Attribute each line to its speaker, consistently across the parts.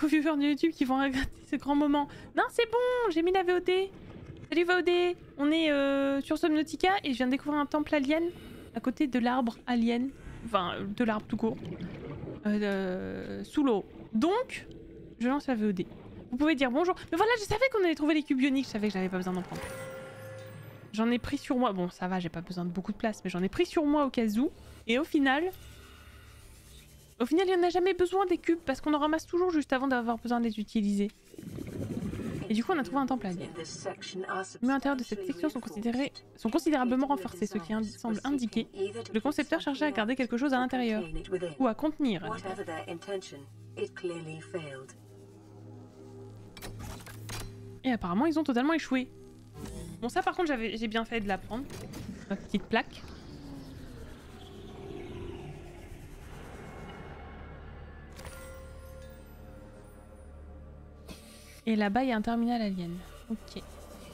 Speaker 1: aux viewers de YouTube qui vont regretter ce grand moment. Non, c'est bon, j'ai mis la VOD. Salut VOD, on est sur Subnautica et je viens de découvrir un temple alien à côté de l'arbre alien. Enfin, de l'arbre tout court. Sous l'eau. Donc, je lance la VOD. Vous pouvez dire bonjour. Mais voilà, je savais qu'on allait trouver les cubes ioniques, je savais que j'avais pas besoin d'en prendre. J'en ai pris sur moi. Bon, ça va, j'ai pas besoin de beaucoup de place, mais j'en ai pris sur moi au cas où. Et au final, il n'y en a jamais besoin des cubes parce qu'on en ramasse toujours juste avant d'avoir besoin de les utiliser. Et du coup, on a trouvé un temple alien. Les murs à l'intérieur de cette section sont considérablement renforcés, ce qui semble indiquer que le concepteur cherchait à garder quelque chose à l'intérieur ou à contenir. Et apparemment, ils ont totalement échoué. Bon, ça par contre, j'ai bien fait de la prendre. Ma petite plaque. Et là-bas, il y a un terminal alien. Ok.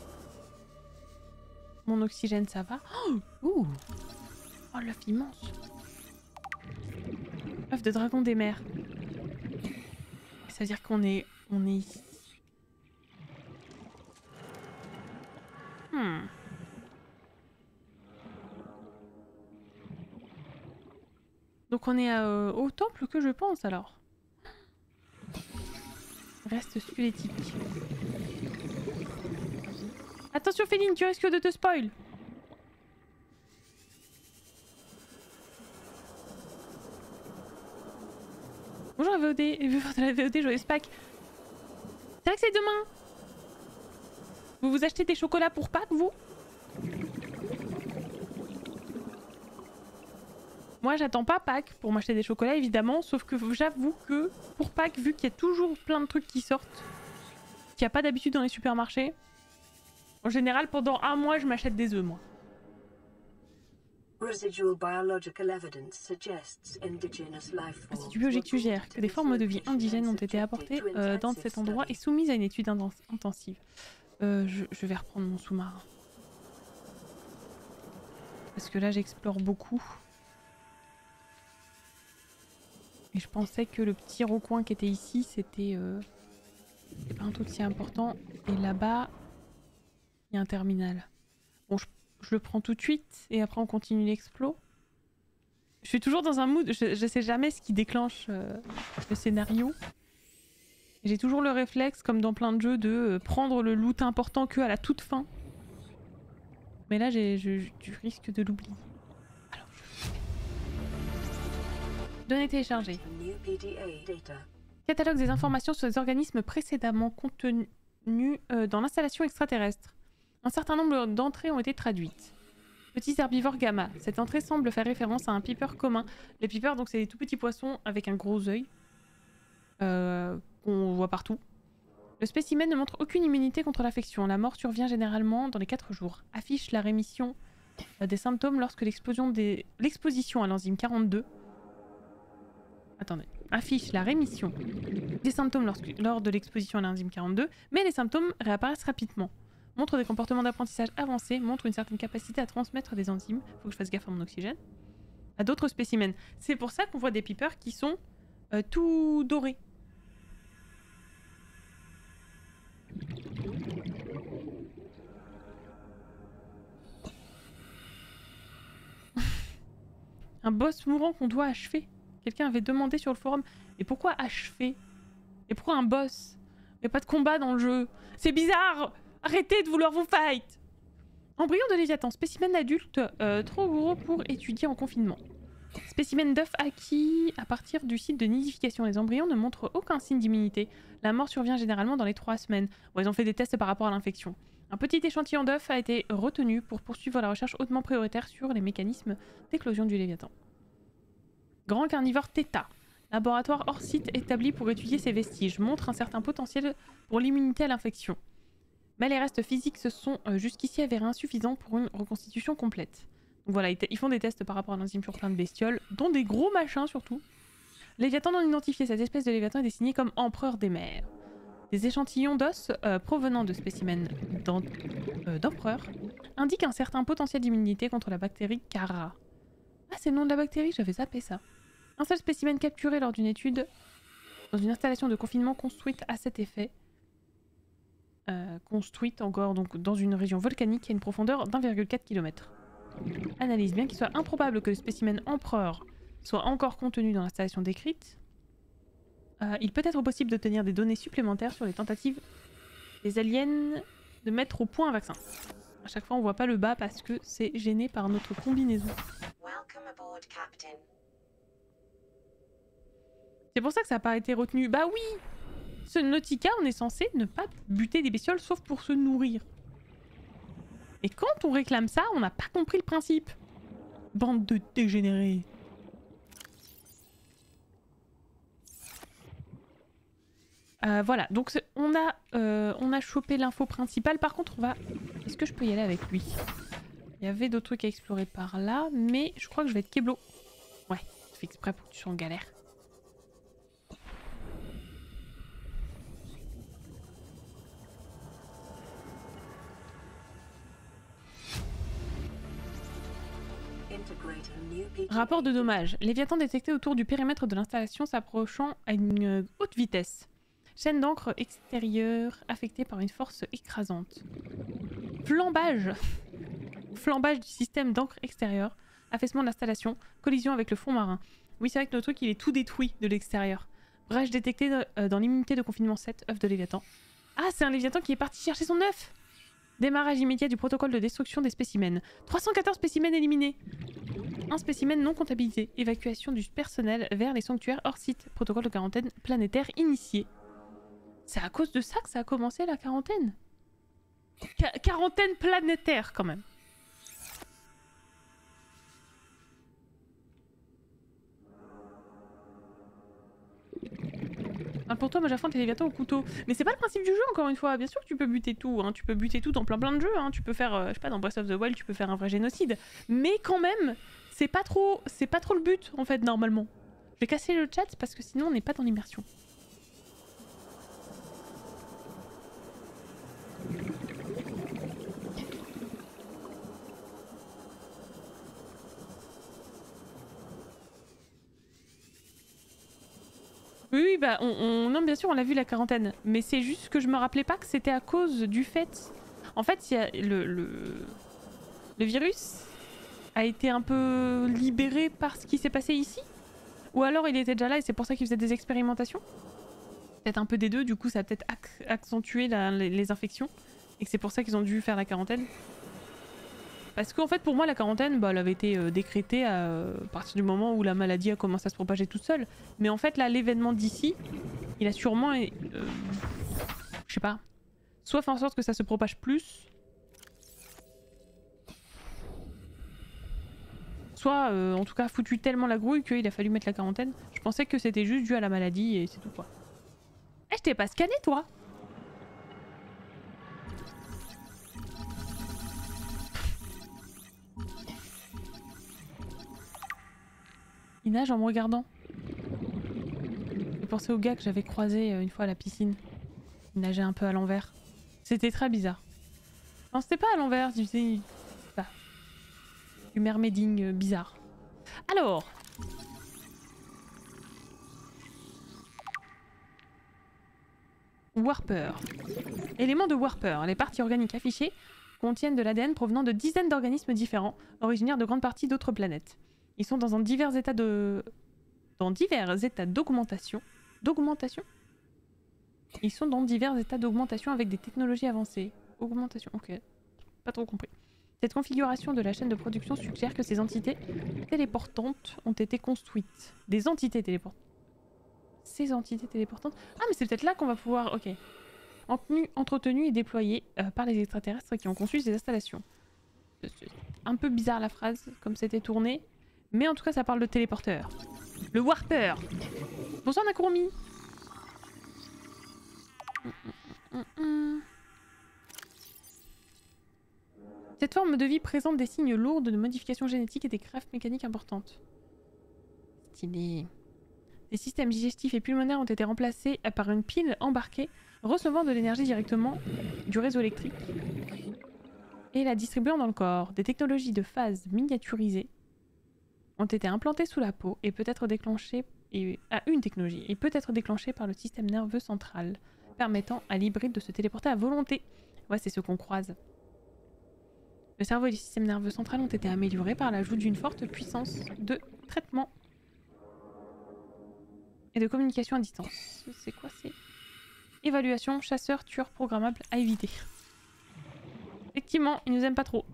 Speaker 1: Mon oxygène, ça va. Oh, oh l'œuf immense. Œuf de dragon des mers. Ça veut dire qu'on est ici. Donc on est au temple que je pense alors. Reste squelettique. Attention Féline, tu risques de te spoil. Bonjour la VOD, de la VOD, joyeuse Pâques. C'est vrai que c'est demain. Vous vous achetez des chocolats pour Pâques, vous? Moi, j'attends pas Pâques pour m'acheter des chocolats, évidemment, sauf que j'avoue que pour Pâques, vu qu'il y a toujours plein de trucs qui sortent, qu'il n'y a pas d'habitude dans les supermarchés, en général, pendant un mois, je m'achète des œufs, moi. L'Institut biologique suggère que des formes de vie indigènes ont été apportées dans cet endroit et soumises à une étude intensive. Je vais reprendre mon sous-marin. Parce que là, j'explore beaucoup. Et je pensais que le petit recoin qui était ici, c'était pas un truc si important. Et là-bas, il y a un terminal. Bon, je le prends tout de suite et après on continue l'explo. Je suis toujours dans un mood, je sais jamais ce qui déclenche le scénario. J'ai toujours le réflexe, comme dans plein de jeux, de prendre le loot important que à la toute fin. Mais là, je risque de l'oublier. Données téléchargées. Catalogue des informations sur les organismes précédemment contenus dans l'installation extraterrestre. Un certain nombre d'entrées ont été traduites. Petits herbivores gamma. Cette entrée semble faire référence à un piper commun. Les pipers, donc c'est des tout petits poissons avec un gros œil. Qu'on voit partout. Le spécimen ne montre aucune immunité contre l'infection. La mort survient généralement dans les 4 jours. Affiche la rémission des symptômes lorsque l'exposition à l'enzyme 42. Attendez. Affiche la rémission des symptômes lors de l'exposition à l'enzyme 42, mais les symptômes réapparaissent rapidement. Montre des comportements d'apprentissage avancés, montre une certaine capacité à transmettre des enzymes. Faut que je fasse gaffe à mon oxygène. À d'autres spécimens. C'est pour ça qu'on voit des pipers qui sont tout dorés. Un boss mourant qu'on doit achever. Quelqu'un avait demandé sur le forum. Et pourquoi achever? Et pourquoi un boss? Il n'y a pas de combat dans le jeu. C'est bizarre. Arrêtez de vouloir vous fight. Embryon de Léviathan. Spécimen adulte trop gros pour étudier en confinement. Spécimen d'œuf acquis à partir du site de nidification. Les embryons ne montrent aucun signe d'immunité. La mort survient généralement dans les 3 semaines. Bon, ils ont fait des tests par rapport à l'infection. Un petit échantillon d'œuf a été retenu pour poursuivre la recherche hautement prioritaire sur les mécanismes d'éclosion du Léviathan. Grand carnivore Theta. Laboratoire hors site établi pour étudier ses vestiges. Montre un certain potentiel pour l'immunité à l'infection. Mais les restes physiques se sont jusqu'ici avérés insuffisants pour une reconstitution complète. Donc voilà, ils font des tests par rapport à l'enzyme sur plein de bestioles, dont des gros machins surtout. Léviathan non identifié. Cette espèce de Léviathan est désignée comme empereur des mers. Des échantillons d'os provenant de spécimens d'empereurs indiquent un certain potentiel d'immunité contre la bactérie Cara. Ah, c'est le nom de la bactérie, j'avais zappé ça. Un seul spécimen capturé lors d'une étude dans une installation de confinement construite à cet effet. Construite encore donc dans une région volcanique à une profondeur d'1,4 km. Analyse. Bien qu'il soit improbable que le spécimen empereur soit encore contenu dans l'installation décrite, il peut être possible d'obtenir des données supplémentaires sur les tentatives des aliens de mettre au point un vaccin. À chaque fois on voit pas le bas parce que c'est gêné par notre combinaison. C'est pour ça que ça n'a pas été retenu. Bah oui! Ce Nautica, on est censé ne pas buter des bestioles sauf pour se nourrir. Et quand on réclame ça, on n'a pas compris le principe. Bande de dégénérés. Voilà, donc on a chopé l'info principale. Par contre, on va... Est-ce que je peux y aller avec lui? Il y avait d'autres trucs à explorer par là, mais je crois que je vais être Keblo. Ouais, je fais exprès pour que tu sois en galère. Rapport de dommages. Léviathan détecté autour du périmètre de l'installation s'approchant à une haute vitesse. Chaîne d'encre extérieure affectée par une force écrasante. Flambage. Flambage du système d'encre extérieure. Affaissement de l'installation. Collision avec le fond marin. Oui, c'est vrai que notre truc il est tout détruit de l'extérieur. Brèche détectée dans l'immunité de confinement 7, œuf de Léviathan. Ah, c'est un Léviathan qui est parti chercher son œuf. Démarrage immédiat du protocole de destruction des spécimens. 314 spécimens éliminés. Un spécimen non comptabilisé. Évacuation du personnel vers les sanctuaires hors site. Protocole de quarantaine planétaire initié. C'est à cause de ça que ça a commencé la quarantaine. Quarantaine planétaire quand même. Ah, pour toi, moi j'affronte les Léviathans au couteau. Mais c'est pas le principe du jeu encore une fois. Bien sûr que tu peux buter tout. Hein. Tu peux buter tout dans plein de jeux. Hein. Tu peux faire, je sais pas, dans Breath of the Wild, tu peux faire un vrai génocide. Mais quand même, c'est pas trop le but en fait normalement. Je vais casser le chat parce que sinon on n'est pas dans l'immersion. Oui, bah, non, bien sûr, on l'a vu la quarantaine, mais c'est juste que je me rappelais pas que c'était à cause du fait. En fait, il y a le virus a été un peu libéré par ce qui s'est passé ici, ou alors il était déjà là et c'est pour ça qu'il faisait des expérimentations. Peut-être un peu des deux, du coup, ça a peut-être accentué les infections et que c'est pour ça qu'ils ont dû faire la quarantaine. Parce qu'en fait, pour moi, la quarantaine, bah, elle avait été décrétée à partir du moment où la maladie a commencé à se propager toute seule. Mais en fait, là, l'événement d'ici, il a sûrement, je sais pas, soit fait en sorte que ça se propage plus, soit en tout cas foutu tellement la grouille qu'il a fallu mettre la quarantaine. Je pensais que c'était juste dû à la maladie et c'est tout quoi. Eh, je t'ai pas scanné toi! Il nage en me regardant. J'ai pensé au gars que j'avais croisé une fois à la piscine. Il nageait un peu à l'envers. C'était très bizarre. Non, c'était pas à l'envers, c'était du mermaiding bizarre. Alors, Warper. Éléments de Warper. Les parties organiques affichées contiennent de l'ADN provenant de dizaines d'organismes différents, originaires de grandes parties d'autres planètes. Ils sont dans divers états d'augmentation. D'augmentation ? Ils sont dans divers états d'augmentation avec des technologies avancées. Augmentation, ok. Pas trop compris. Cette configuration de la chaîne de production suggère que ces entités téléportantes ont été construites. Des entités téléportantes. Ces entités téléportantes. Ah, mais c'est peut-être là qu'on va pouvoir... Ok. Entretenues et déployées par les extraterrestres qui ont conçu ces installations. C'est un peu bizarre la phrase, comme c'était tourné. Mais en tout cas, ça parle de téléporteur. Le Warper. Bonsoir Nakurumi. Cette forme de vie présente des signes lourds de modifications génétiques et des greffes mécaniques importantes. Stylé. Des systèmes digestifs et pulmonaires ont été remplacés par une pile embarquée recevant de l'énergie directement du réseau électrique et la distribuant dans le corps. Des technologies de phase miniaturisées ont été implantées sous la peau et peut être déclenchées une technologie et peut être déclenché par le système nerveux central, permettant à l'hybride de se téléporter à volonté. Ouais, c'est ce qu'on croise. Le cerveau et le système nerveux central ont été améliorés par l'ajout d'une forte puissance de traitement et de communication à distance. C'est quoi? C'est évaluation, chasseur, tueur programmable à éviter. Effectivement, ils nous aiment pas trop.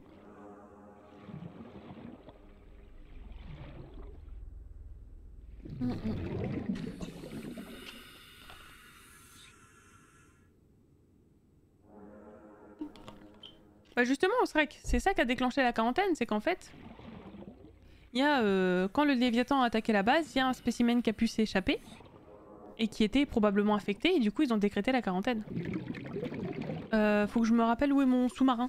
Speaker 1: Bah justement, Shrek, c'est ça qui a déclenché la quarantaine, c'est qu'en fait, il y a quand le Léviathan a attaqué la base, il y a un spécimen qui a pu s'échapper et qui était probablement affecté, et du coup ils ont décrété la quarantaine. Faut que je me rappelle où est mon sous-marin.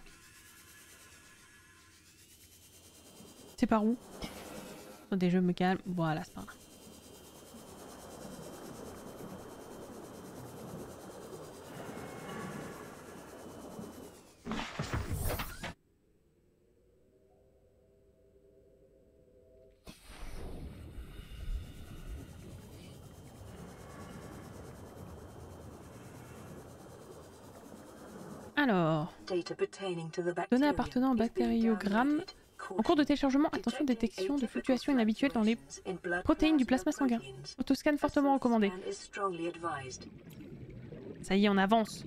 Speaker 1: C'est par où? Attendez, je me calme. Voilà, c'est par là. Alors, données appartenant au bactériogramme. En cours de téléchargement, attention, détection de fluctuations inhabituelles dans les protéines du plasma sanguin. Autoscan fortement recommandé. Ça y est, on avance.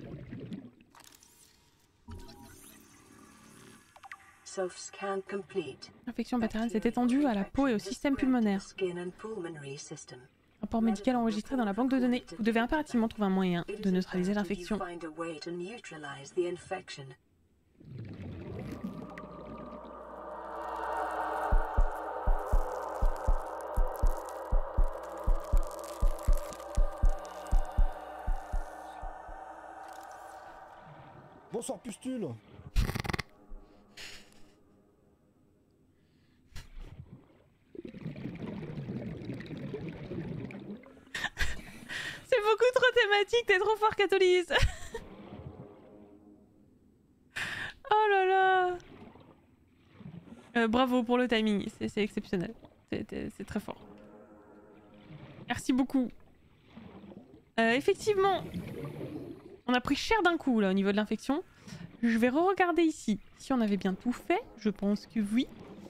Speaker 1: L'infection bactérienne s'est étendue à la peau et au système pulmonaire. Rapport médical enregistré dans la banque de données. Vous devez impérativement trouver un moyen de neutraliser l'infection.
Speaker 2: Bonsoir Pustule.
Speaker 1: C'est beaucoup trop thématique, t'es trop fort Catholise. Oh là là. Bravo pour le timing, c'est exceptionnel. C'est très fort. Merci beaucoup. Effectivement, on a pris cher d'un coup là au niveau de l'infection. Je vais re-regarder ici. Si on avait bien tout fait, je pense que oui.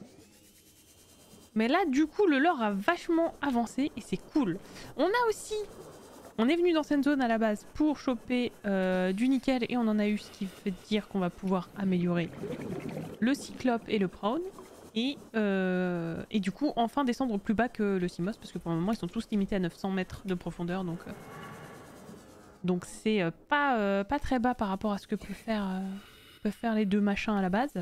Speaker 1: Mais là, du coup, le lore a vachement avancé et c'est cool. On est venu dans cette zone à la base pour choper du nickel et on en a eu, ce qui veut dire qu'on va pouvoir améliorer le cyclope et le prawn. Et du coup, enfin descendre plus bas que le Simos, parce que pour le moment, ils sont tous limités à 900 mètres de profondeur. Donc c'est pas très bas par rapport à ce que peuvent faire les deux machins à la base.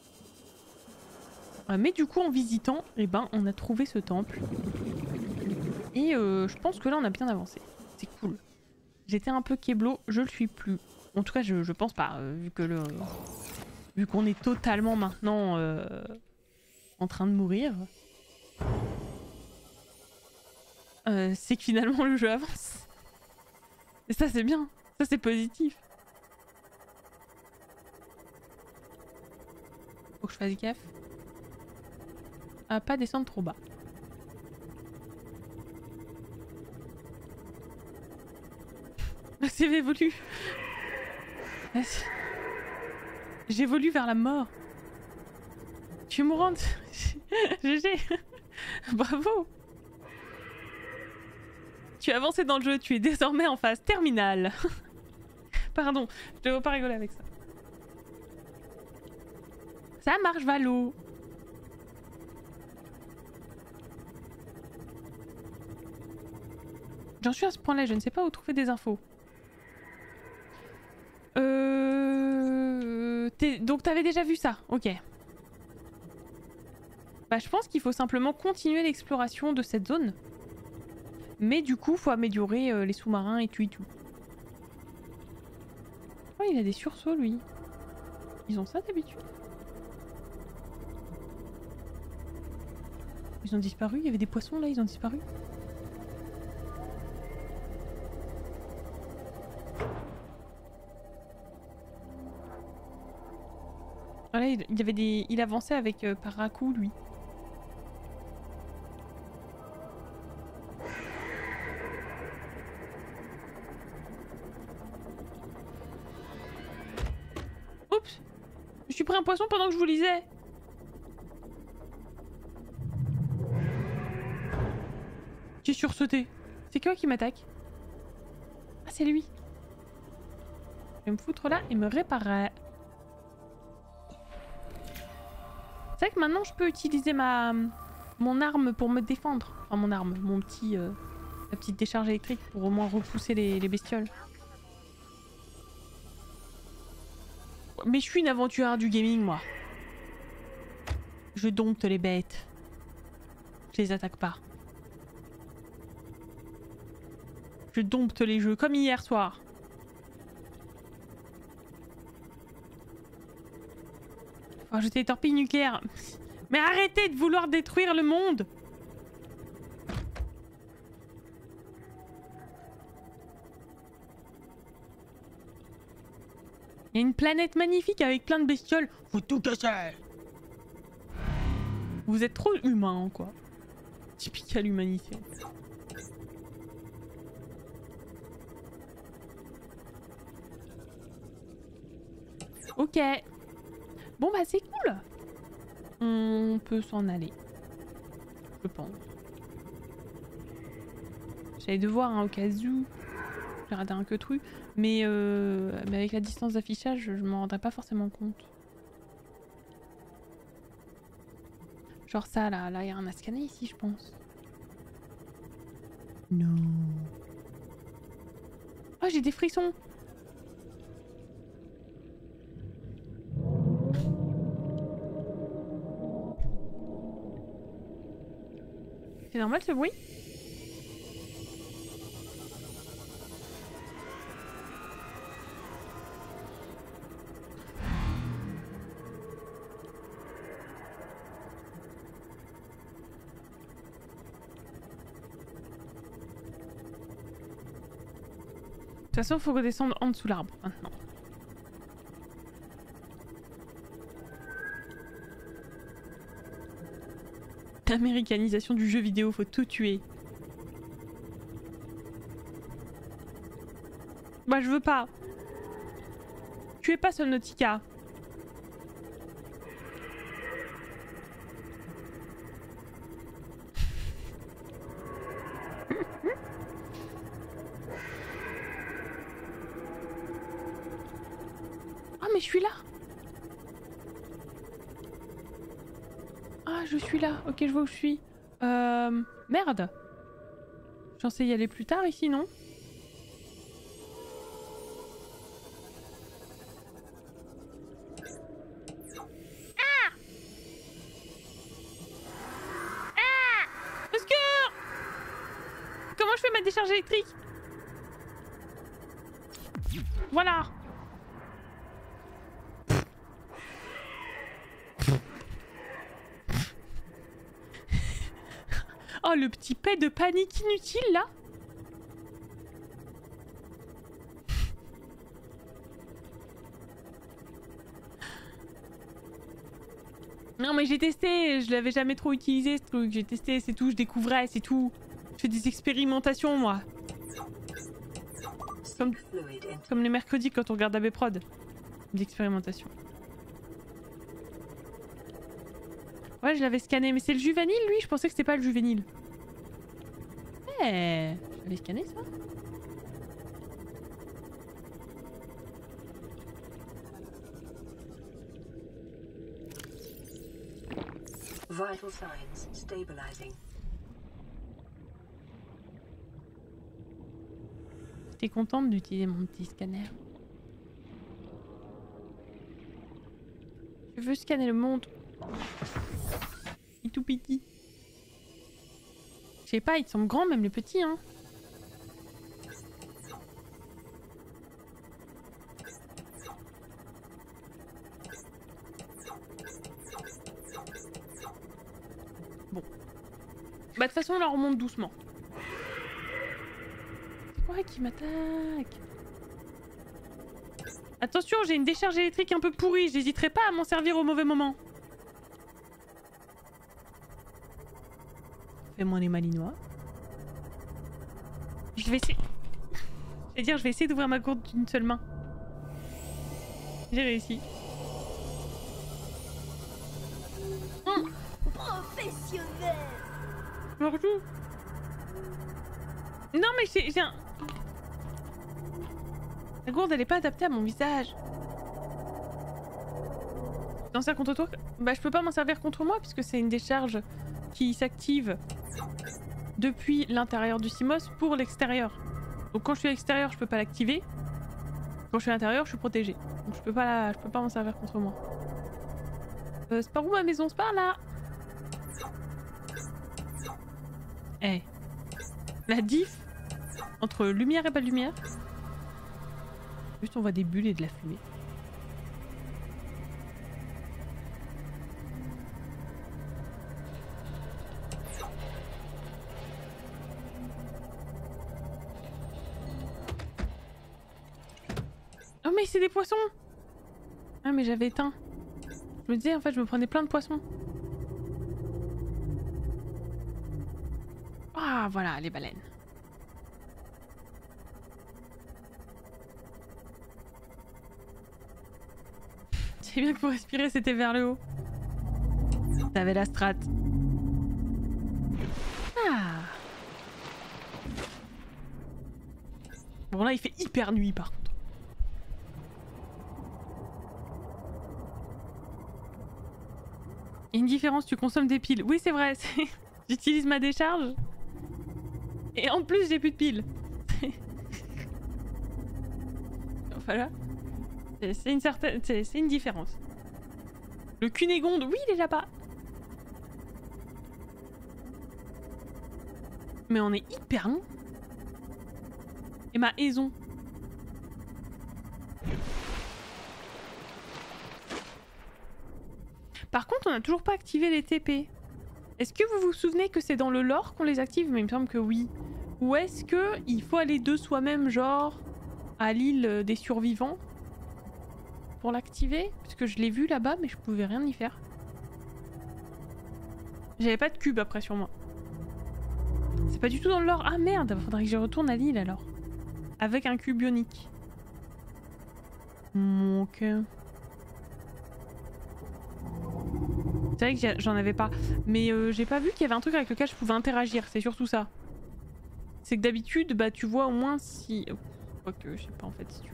Speaker 1: Mais du coup, en visitant, eh ben, on a trouvé ce temple. Et je pense que là, on a bien avancé. C'est cool. J'étais un peu keblo, je le suis plus. En tout cas, je pense pas, vu qu'on est totalement maintenant en train de mourir. C'est que finalement, le jeu avance. Et ça, c'est bien. Ça, c'est positif. Faut que je fasse gaffe. À pas descendre trop bas. La CV évolue. J'évolue vers la mort. Je suis mourante. GG. Bravo. Tu as avancé dans le jeu, tu es désormais en phase terminale. Pardon, je devrais pas rigoler avec ça. Ça marche, Valo. J'en suis à ce point-là, je ne sais pas où trouver des infos. Donc t'avais déjà vu ça, ok. Bah je pense qu'il faut simplement continuer l'exploration de cette zone. Mais du coup, faut améliorer les sous-marins et tout et tout. Oh, il a des sursauts, lui. Ils ont ça d'habitude. Ils ont disparu, il y avait des poissons là, ils ont disparu. Ah là, il y avait des... Il avançait avec par à coup, lui. suis pris un poisson pendant que je vous lisais. J'ai sursauté. C'est quoi qui m'attaque? Ah, c'est lui. Je vais me foutre là et me réparer. C'est vrai que maintenant je peux utiliser mon arme pour me défendre. Enfin mon arme, ma petite décharge électrique pour au moins repousser les bestioles. Mais je suis une aventurière du gaming moi. Je dompte les bêtes. Je les attaque pas. Je dompte les jeux comme hier soir. Faut ajouter les torpilles nucléaires. Mais arrêtez de vouloir détruire le monde! Il y a une planète magnifique avec plein de bestioles. Faut tout casser! Vous êtes trop humain, quoi. Typique à l'humanité. Ok. Bon bah c'est cool. On peut s'en aller. Je pense. J'allais devoir hein, au cas où. J'ai raté un queutru. Mais avec la distance d'affichage, je m'en rendrais pas forcément compte. Genre ça là, il y a rien à scanner ici je pense. Non. Oh j'ai des frissons. C'est normal ce bruit? De toute façon, faut redescendre en dessous l'arbre maintenant. Américanisation du jeu vidéo, faut tout tuer. Bah je veux pas. Tuez pas Subnautica. Ah mais je suis là. Ah je suis là. Ok je vois où je suis. Merde. Je pensais y aller plus tard ici non? Décharge électrique. Voilà. Oh le petit pet de panique inutile là. Non mais j'ai testé, je l'avais jamais trop utilisé ce truc, j'ai testé c'est tout, je découvrais c'est tout. Je fais des expérimentations, moi. Comme les mercredis quand on regarde AB Prod. Des expérimentations. Ouais, je l'avais scanné. Mais c'est le juvénile, lui? Je pensais que c'était pas le juvénile. Eh, j'avais scanné ça?
Speaker 3: Vital signs stabilizing.
Speaker 1: J'étais contente d'utiliser mon petit scanner. Je veux scanner le monde. Il est tout petit. Je sais pas, ils sont grands même les petits hein. Bon. Bah de toute façon on leur remonte doucement. Ouais, qui m'attaque. Attention, j'ai une décharge électrique un peu pourrie. J'hésiterai pas à m'en servir au mauvais moment. Fais-moi les malinois. Je vais essayer... je vais essayer d'ouvrir ma gourde d'une seule main. J'ai réussi.
Speaker 4: professionnel.
Speaker 1: Surtout. Non mais j'ai un... La gourde elle est pas adaptée à mon visage. T'en sers contre toi? Bah je peux pas m'en servir contre moi puisque c'est une décharge qui s'active depuis l'intérieur du Simos pour l'extérieur. Donc quand je suis à l'extérieur je peux pas l'activer. Quand je suis à l'intérieur je suis protégée. Donc je peux pas m'en servir contre moi. C'est par où ma maison? C'est par là. Eh. La diff entre lumière et pas de lumière. Juste on voit des bulles et de la fumée. Oh mais c'est des poissons! Ah mais j'avais éteint. Je me disais en fait je me prenais plein de poissons. Ah voilà les baleines. C'est bien que pour respirer c'était vers le haut. T'avais la strat. Ah. Bon là il fait hyper nuit par contre. Il y a une différence, tu consommes des piles. Oui c'est vrai, j'utilise ma décharge. Et en plus j'ai plus de piles. Voilà. C'est une certaine... C'est une différence. Le Cunégonde, oui il est là-bas. Mais on est hyper long. Et ma Aison. Par contre on n'a toujours pas activé les TP. Est-ce que vous vous souvenez que c'est dans le lore qu'on les active? Mais il me semble que oui. Ou est-ce que il faut aller de soi-même genre à l'île des survivants pour l'activer? Parce que je l'ai vu là-bas mais je pouvais rien y faire. J'avais pas de cube après sur moi. C'est pas du tout dans le lore. Ah merde, faudrait que je retourne à l'île alors. Avec un cube ionique. Ok. C'est vrai que j'en avais pas. Mais j'ai pas vu qu'il y avait un truc avec lequel je pouvais interagir. C'est surtout ça. C'est que d'habitude, bah tu vois au moins si... Quoique, je sais pas en fait si tu...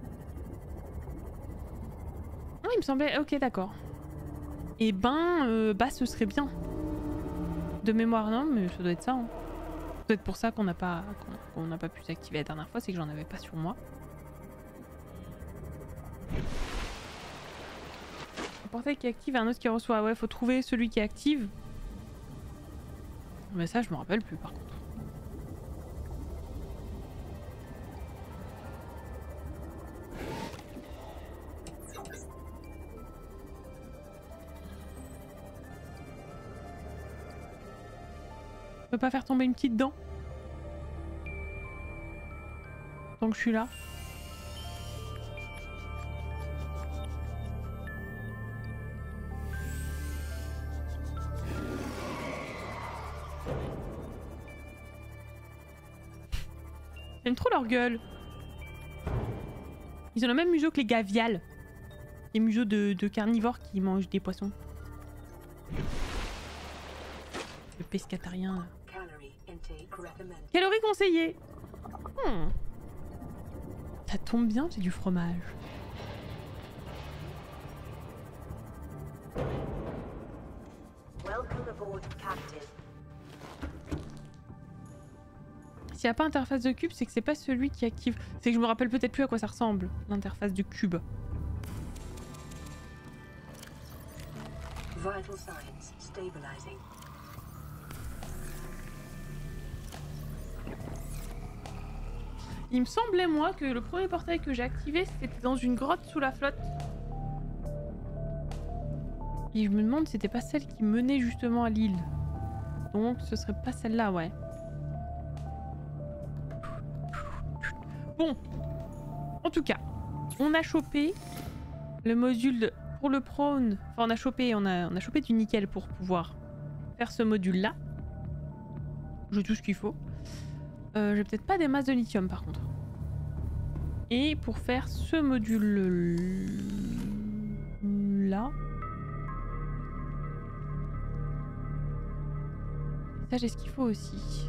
Speaker 1: Ah, il me semblait... Ok, d'accord. Et ben, bah ce serait bien. De mémoire, non, mais ça doit être ça. Hein. Ça doit être pour ça qu'on n'a pas pu s'activer la dernière fois, c'est que j'en avais pas sur moi. Un portail qui active et un autre qui reçoit. Ouais, faut trouver celui qui active. Mais ça, je me rappelle plus par contre. Je peux pas faire tomber une petite dent tant que je suis là. J'aime trop leur gueule. Ils ont le même museau que les gaviales. Les museaux de carnivores qui mangent des poissons. Le pescatarien là. Calories conseillées. Ça tombe bien, j'ai du fromage. S'il n'y a pas interface de cube, c'est que c'est pas celui qui active. C'est que je me rappelle peut-être plus à quoi ça ressemble, l'interface de cube.
Speaker 3: Vital signs stabilizing.
Speaker 1: Il me semblait moi que le premier portail que j'ai activé c'était dans une grotte sous la flotte. Et je me demande si c'était pas celle qui menait justement à l'île. Donc ce serait pas celle-là, ouais. Bon, en tout cas, on a chopé le module pour le prône. Enfin, on a chopé du nickel pour pouvoir faire ce module-là. J'ai tout ce qu'il faut. J'ai peut-être pas des masses de lithium par contre. Et pour faire ce module-là... Ça, j'ai ce qu'il faut aussi.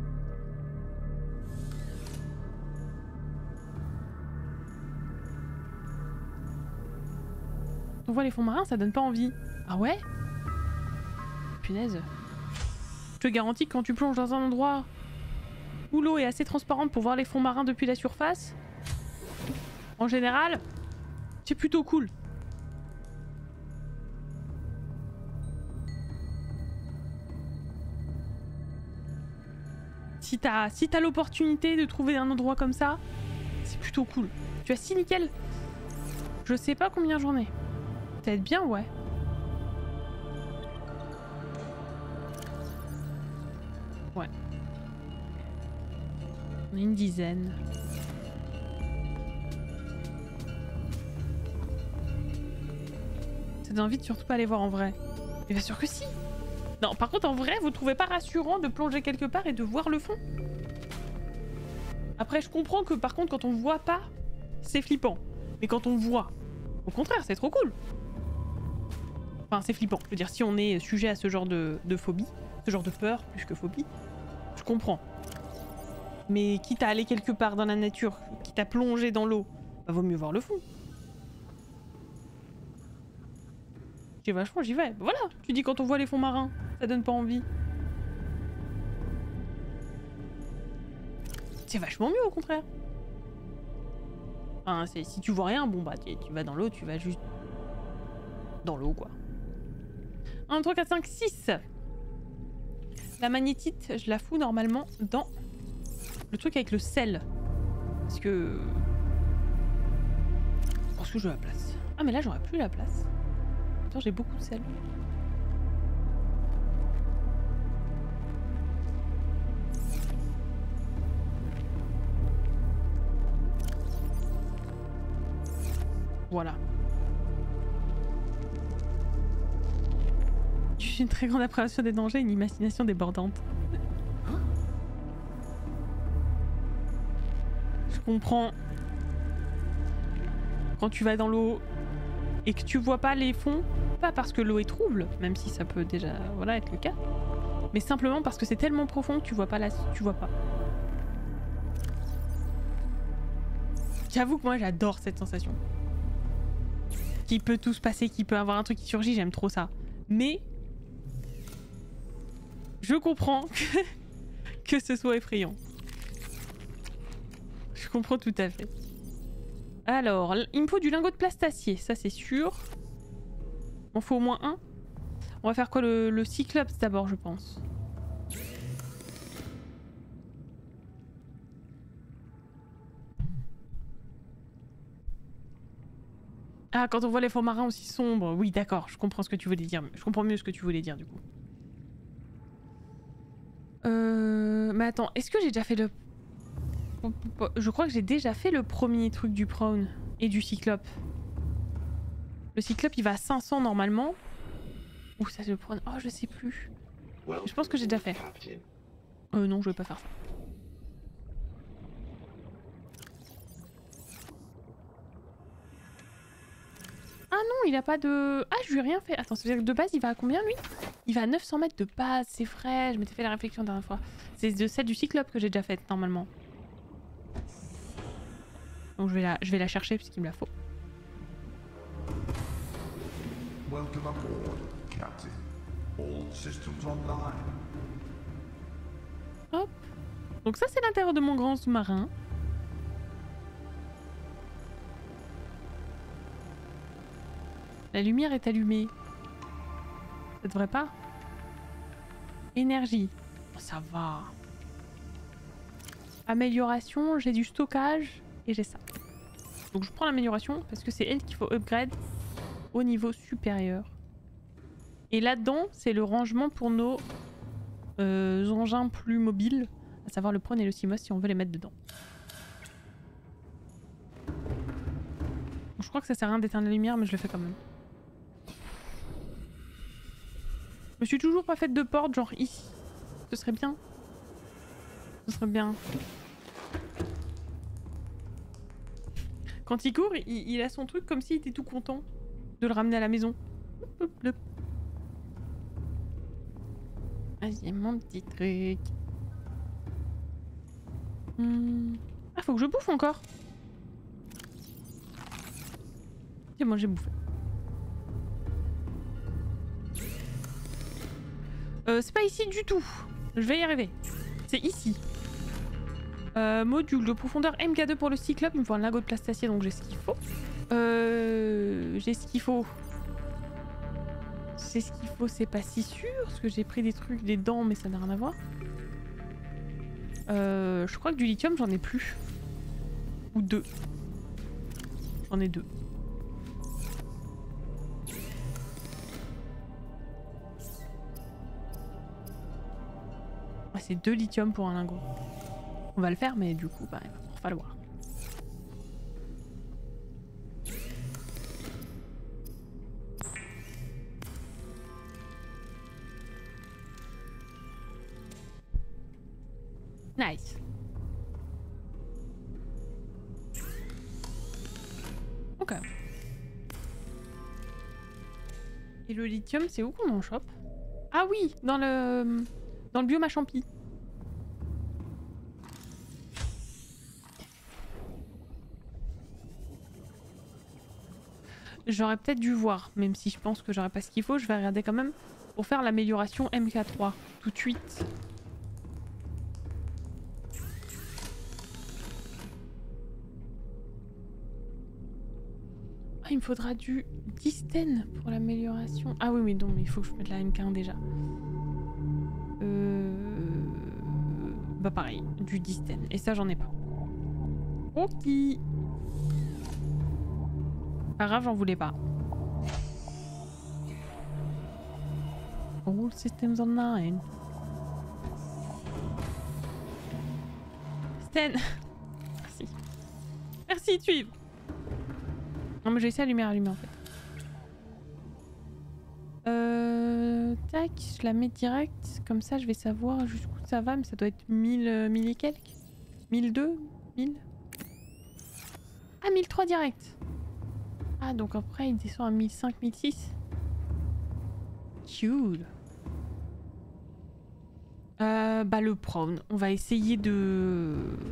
Speaker 1: On voit les fonds marins, ça donne pas envie. Ah ouais? Punaise. Je te garantis que quand tu plonges dans un endroit où l'eau est assez transparente pour voir les fonds marins depuis la surface, en général, c'est plutôt cool. Si t'as l'opportunité de trouver un endroit comme ça, c'est plutôt cool. Tu as 6 nickel. Je sais pas combien j'en ai. Peut-être bien, ouais. Ouais. On a une dizaine. Ça donne envie de surtout pas aller voir en vrai. Mais bien sûr que si. Non, par contre, en vrai, vous trouvez pas rassurant de plonger quelque part et de voir le fond? Après, je comprends que par contre, quand on voit pas, c'est flippant. Mais quand on voit, au contraire, c'est trop cool. Enfin, c'est flippant. Je veux dire, si on est sujet à ce genre de phobie, ce genre de peur, plus que phobie, je comprends. Mais quitte à aller quelque part dans la nature, quitte à plonger dans l'eau, bah, vaut mieux voir le fond. J'ai vachement, j'y vais. Voilà, tu dis quand on voit les fonds marins, ça donne pas envie. C'est vachement mieux au contraire. Enfin, si tu vois rien, bon bah tu vas dans l'eau, tu vas juste dans l'eau quoi. 1, 2, 3, 4, 5, 6. La magnétite, je la fous normalement dans le truc avec le sel. Parce que j'ai la place. Ah mais là j'aurais plus la place. Attends, j'ai beaucoup de sel. Voilà. J'ai une très grande appréhension des dangers et une imagination débordante. Je comprends. Quand tu vas dans l'eau et que tu vois pas les fonds, pas parce que l'eau est trouble, même si ça peut déjà voilà, être le cas, mais simplement parce que c'est tellement profond que tu vois pas tu vois pas. J'avoue que moi j'adore cette sensation. Qu'il peut tout se passer, qu'il peut avoir un truc qui surgit, j'aime trop ça. Mais je comprends que ce soit effrayant. Je comprends tout à fait. Alors, il me faut du lingot de plastacier, ça c'est sûr. Il m'en faut au moins un. On va faire quoi, le cyclops d'abord, je pense. Ah, quand on voit les fonds marins aussi sombres. Oui, d'accord, je comprends ce que tu voulais dire. Je comprends mieux ce que tu voulais dire, du coup. Mais attends, est-ce que j'ai déjà fait le... Je crois que j'ai déjà fait le premier truc du prone et du cyclope. Le cyclope, il va à 500 normalement. Ou ça, c'est le prone. Oh, je sais plus. Je pense que j'ai déjà fait. Non, je vais pas faire ça. Ah non, il a pas de... Ah, je lui ai rien fait. Attends, ça veut dire que de base, il va à combien, lui? Il va à 900 mètres de base, c'est vrai. Je m'étais fait la réflexion la dernière fois. C'est de celle du cyclope que j'ai déjà faite, normalement. Donc je vais la chercher puisqu'il me la faut.
Speaker 4: Welcome aboard, Captain. All systems online.
Speaker 1: Hop. Donc ça, c'est l'intérieur de mon grand sous-marin. La lumière est allumée. Ça devrait pas? Énergie. Oh, ça va. Amélioration, j'ai du stockage et j'ai ça. Donc je prends l'amélioration parce que c'est elle qu'il faut upgrade au niveau supérieur. Et là-dedans, c'est le rangement pour nos engins plus mobiles, à savoir le prône et le CMOS si on veut les mettre dedans. Donc, je crois que ça sert à rien d'éteindre la lumière, mais je le fais quand même. Je me suis toujours pas faite de porte, genre ici. Ce serait bien. Ce serait bien. Quand il court, il a son truc comme s'il était tout content de le ramener à la maison. Vas-y, mon petit truc. Ah, faut que je bouffe encore. C'est bon, j'ai bouffé. C'est pas ici du tout. Je vais y arriver. C'est ici. Module de profondeur MK2 pour le cyclope. Il me faut un lingot de plastacier, donc j'ai ce qu'il faut. J'ai ce qu'il faut. C'est ce qu'il faut, c'est pas si sûr. Parce que j'ai pris des trucs, des dents, mais ça n'a rien à voir. Je crois que du lithium, j'en ai plus. Ou 2. J'en ai 2. C'est 2 lithium pour un lingot. On va le faire, mais du coup, bah, il va en falloir. Nice. Ok. Et le lithium, c'est où qu'on en chope? Ah oui, dans le biome à champi. J'aurais peut-être dû voir, même si je pense que j'aurais pas ce qu'il faut, je vais regarder quand même pour faire l'amélioration MK3 tout de suite. Ah, il me faudra du distène pour l'amélioration. Ah oui, mais non, mais il faut que je mette la MK1 déjà. Bah pareil, du distène. Et ça, j'en ai pas. Ok. Pas grave, j'en voulais pas. All systems online. Sten. Merci. Merci, tu y... Non mais j'ai essayé à allumer en fait. Tac, je la mets direct. Comme ça, je vais savoir jusqu'où ça va. Mais ça doit être 1000 et quelques. 1002 1000. Ah, 1003 direct. Ah, donc après, il descend à 1005, 1006. Cool. Bah, le prône. On va essayer de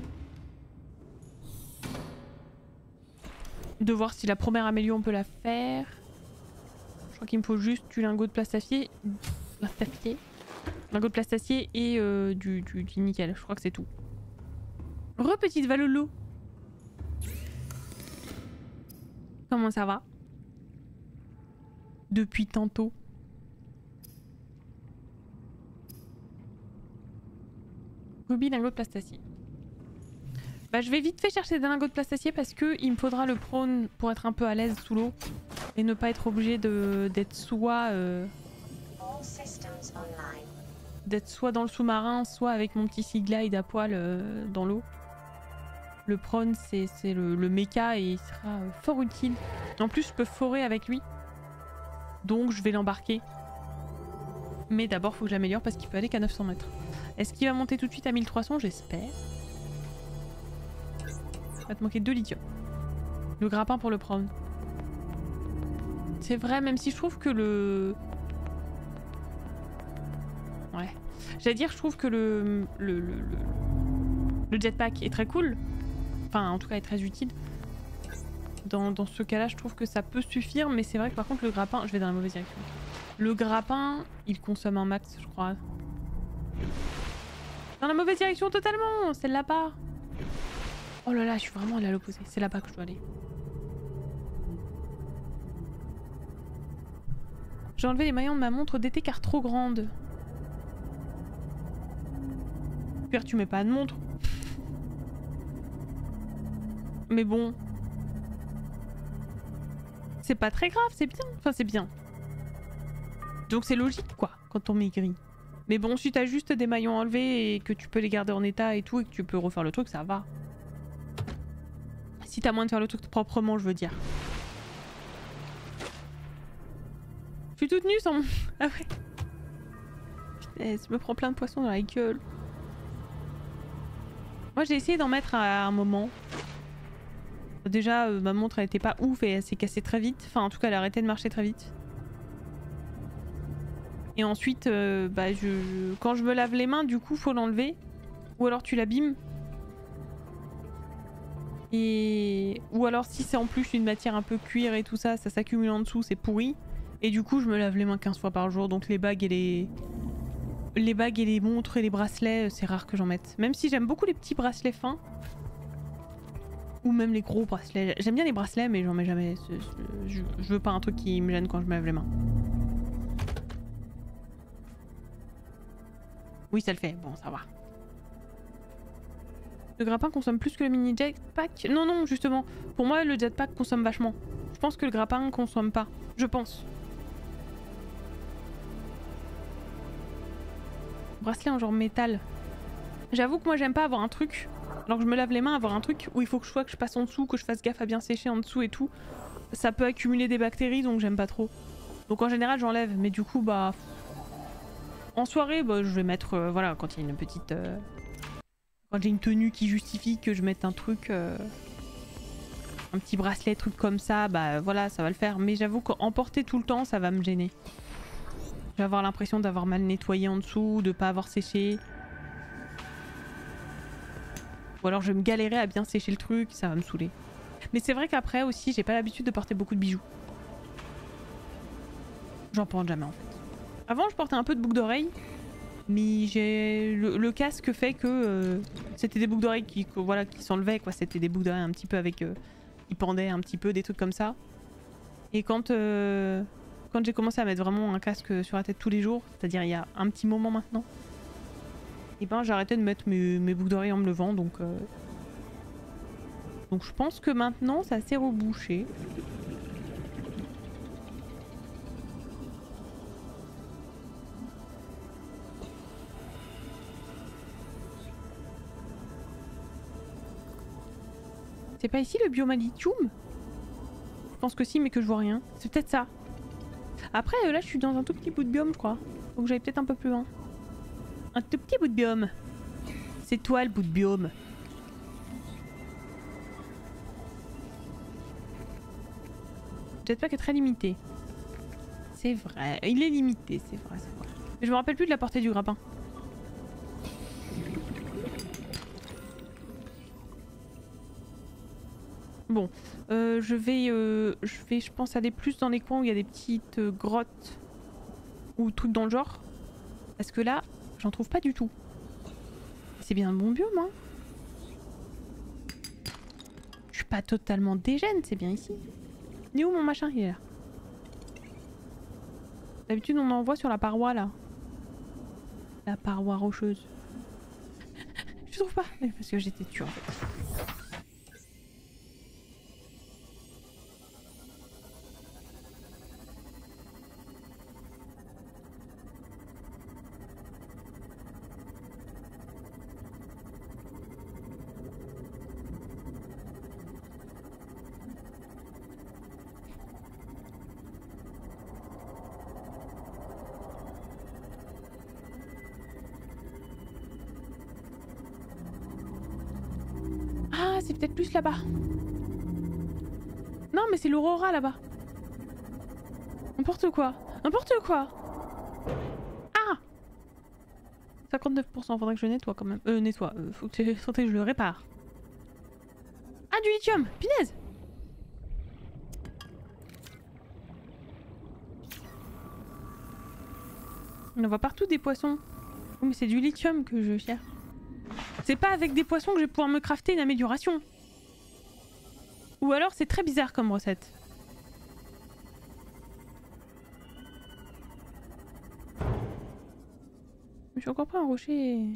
Speaker 1: voir si la première amélioration on peut la faire. Je crois qu'il me faut juste du lingot de plastacier. Lingot de plastacier et du nickel. Je crois que c'est tout. Petite Valolo. Comment ça va? Depuis tantôt. Rubis, lingot de plastacier. Bah, je vais vite fait chercher des lingots de plastacier parce que il me faudra le prône pour être un peu à l'aise sous l'eau et ne pas être obligé d'être soit dans le sous-marin, soit avec mon petit sea glide à poil dans l'eau. Le prône, c'est le mecha et il sera fort utile. En plus, je peux forer avec lui. Donc, je vais l'embarquer. Mais d'abord, il faut que j'améliore parce qu'il peut aller qu'à 900 mètres. Est-ce qu'il va monter tout de suite à 1300? J'espère. Il va te manquer 2 lithium. Le grappin pour le prendre. C'est vrai, même si je trouve que le... Ouais. J'allais dire, je trouve que le jetpack est très cool. Enfin, en tout cas, est très utile. Dans ce cas-là, je trouve que ça peut suffire. Mais c'est vrai que par contre, le grappin... Je vais dans la mauvaise direction. Le grappin, il consomme un max, je crois. Dans la mauvaise direction totalement. C'est là-bas. Oh là là, je suis vraiment allée à l'opposé. C'est là-bas que je dois aller. J'ai enlevé les maillons de ma montre d'été car trop grande. Pire, tu mets pas de montre. Mais bon. C'est pas très grave, c'est bien. Enfin, c'est bien. Donc c'est logique, quoi, quand on maigrit. Mais bon, si t'as juste des maillons enlevés et que tu peux les garder en état et tout, et que tu peux refaire le truc, ça va. Si t'as moyen de faire le truc proprement, je veux dire. Je suis toute nue sans mon... Ah ouais. Putain, je me prends plein de poissons dans la gueule. Moi, j'ai essayé d'en mettre à un moment. Déjà, ma montre, elle était pas ouf et elle s'est cassée très vite. Enfin, en tout cas, elle a arrêté de marcher très vite. Et ensuite, bah, quand je me lave les mains, du coup, faut l'enlever. Ou alors tu l'abîmes. Ou alors si c'est en plus une matière un peu cuir et tout ça, ça s'accumule en dessous, c'est pourri. Et du coup, je me lave les mains 15 fois par jour, donc les bagues et les montres et les bracelets, c'est rare que j'en mette. Même si j'aime beaucoup les petits bracelets fins. Ou même les gros bracelets. J'aime bien les bracelets, mais j'en mets jamais. Je veux pas un truc qui me gêne quand je me lave les mains. Oui, ça le fait. Bon, ça va. Le grappin consomme plus que le mini jetpack? Non, non, justement. Pour moi, le jetpack consomme vachement. Je pense que le grappin consomme pas. Je pense. Bracelet en genre métal. J'avoue que moi, j'aime pas avoir un truc. Alors que je me lave les mains, avoir un truc où il faut que je passe en dessous, que je fasse gaffe à bien sécher en dessous et tout. Ça peut accumuler des bactéries, donc j'aime pas trop. Donc en général, j'enlève. Mais du coup, bah... En soirée, bah, je vais mettre... voilà, quand il y a une petite... Quand j'ai une tenue qui justifie que je mette un truc... un petit bracelet, truc comme ça, bah voilà, ça va le faire. Mais j'avoue qu'en porter tout le temps, ça va me gêner. Je vais avoir l'impression d'avoir mal nettoyé en dessous, de pas avoir séché. Ou alors je vais me galérer à bien sécher le truc, ça va me saouler. Mais c'est vrai qu'après aussi, j'ai pas l'habitude de porter beaucoup de bijoux. J'en porte jamais en fait. Avant, je portais un peu de boucles d'oreilles. Mais j'ai le casque fait que c'était des boucles d'oreilles qui s'enlevaient quoi. C'était des boucles d'oreilles un petit peu avec qui pendaient un petit peu, des trucs comme ça. Et quand j'ai commencé à mettre vraiment un casque sur la tête tous les jours, c'est-à-dire il y a un petit moment maintenant, et ben j'ai arrêté de mettre mes boucles d'oreilles en me levant, donc je pense que maintenant ça s'est rebouché. C'est pas ici le biome à lithium? Je pense que si, mais que je vois rien. C'est peut-être ça. Après, là, je suis dans un tout petit bout de biome, je crois. Donc j'allais peut-être un peu plus loin. Un tout petit bout de biome. C'est toi le bout de biome. Le jetpack est très limité. C'est vrai. Il est limité, c'est vrai, c'est vrai. Mais je me rappelle plus de la portée du grappin. Bon, je vais, je pense, aller plus dans les coins où il y a des petites grottes ou trucs dans le genre. Parce que là, j'en trouve pas du tout. C'est bien un bon biome, hein. Je suis pas totalement dégène, c'est bien ici. Il est où mon machin? Il est là. D'habitude, on en voit sur la paroi, là. La paroi rocheuse. Je trouve pas. Parce que j'étais dessus, en fait. C'est peut-être plus là-bas. Non, mais c'est l'Aurora là-bas. N'importe quoi. N'importe quoi. Ah 59%, faudrait que je nettoie quand même. Nettoie. Faut que je le répare. Ah, du lithium. Pinaise. On en voit partout des poissons. Oh, mais c'est du lithium que je cherche. C'est pas avec des poissons que je vais pouvoir me crafter une amélioration. Ou alors c'est très bizarre comme recette. Je suis encore pas un rocher.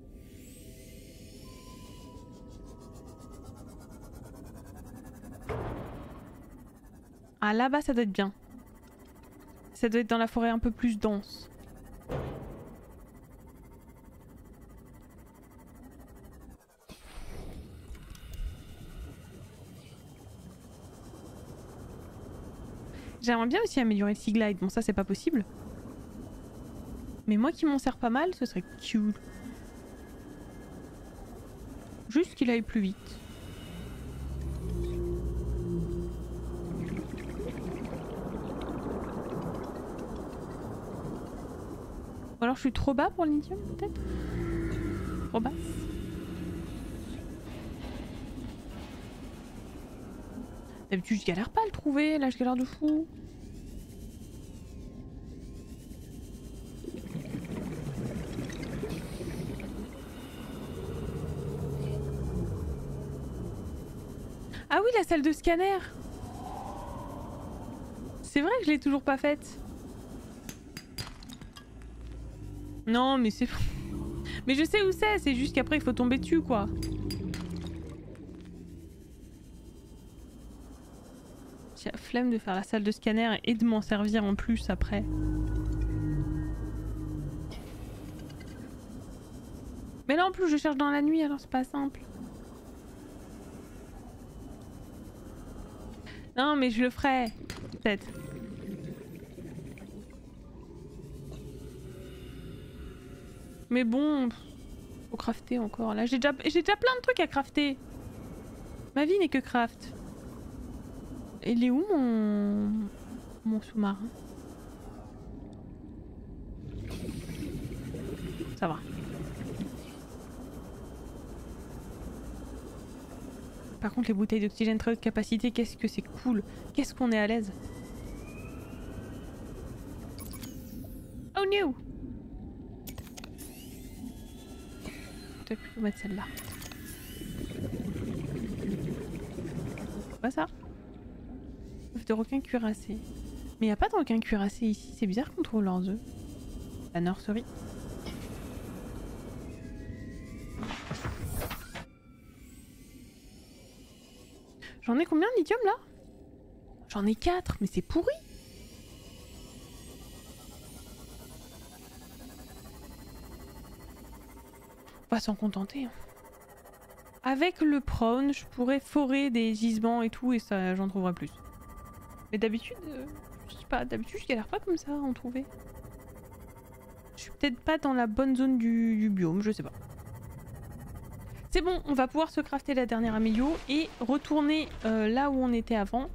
Speaker 1: Ah, là-bas ça doit être bien. Ça doit être dans la forêt un peu plus dense. J'aimerais bien aussi améliorer le Sea Glide. Bon, ça c'est pas possible. Mais moi qui m'en sers pas mal, ce serait cool. Juste qu'il aille plus vite. Ou alors je suis trop bas pour le lithium peut-être. Trop basse. D'habitude je galère pas à le trouver, là je galère de fou. Ah oui, la salle de scanner. C'est vrai que je l'ai toujours pas faite. Non mais c'est... Mais je sais où c'est juste qu'après il faut tomber dessus quoi. J'ai la flemme de faire la salle de scanner et de m'en servir en plus après. Mais là en plus je cherche dans la nuit alors c'est pas simple. Non mais je le ferai, peut-être. Mais bon, faut crafter encore. Là j'ai déjà plein de trucs à crafter. Ma vie n'est que craft. Il est où mon sous-marin? Ça va. Par contre les bouteilles d'oxygène très haute capacité, qu'est-ce que c'est cool. Qu'est-ce qu'on est à l'aise. Oh no. Peut-être plutôt mettre celle-là. Quoi ça? Œuf de requin cuirassé. Mais y a pas de requin cuirassé ici, c'est bizarre qu'on trouve leurs œufs. La nurserie. J'en ai combien de lithium là? J'en ai 4, mais c'est pourri. On va s'en contenter. Avec le prône, je pourrais forer des gisements et tout et ça j'en trouverai plus. Mais d'habitude, je sais pas, d'habitude je galère pas comme ça à en trouver. Je suis peut-être pas dans la bonne zone du biome, je sais pas. C'est bon, on va pouvoir se crafter la dernière amélio et retourner là où on était avant.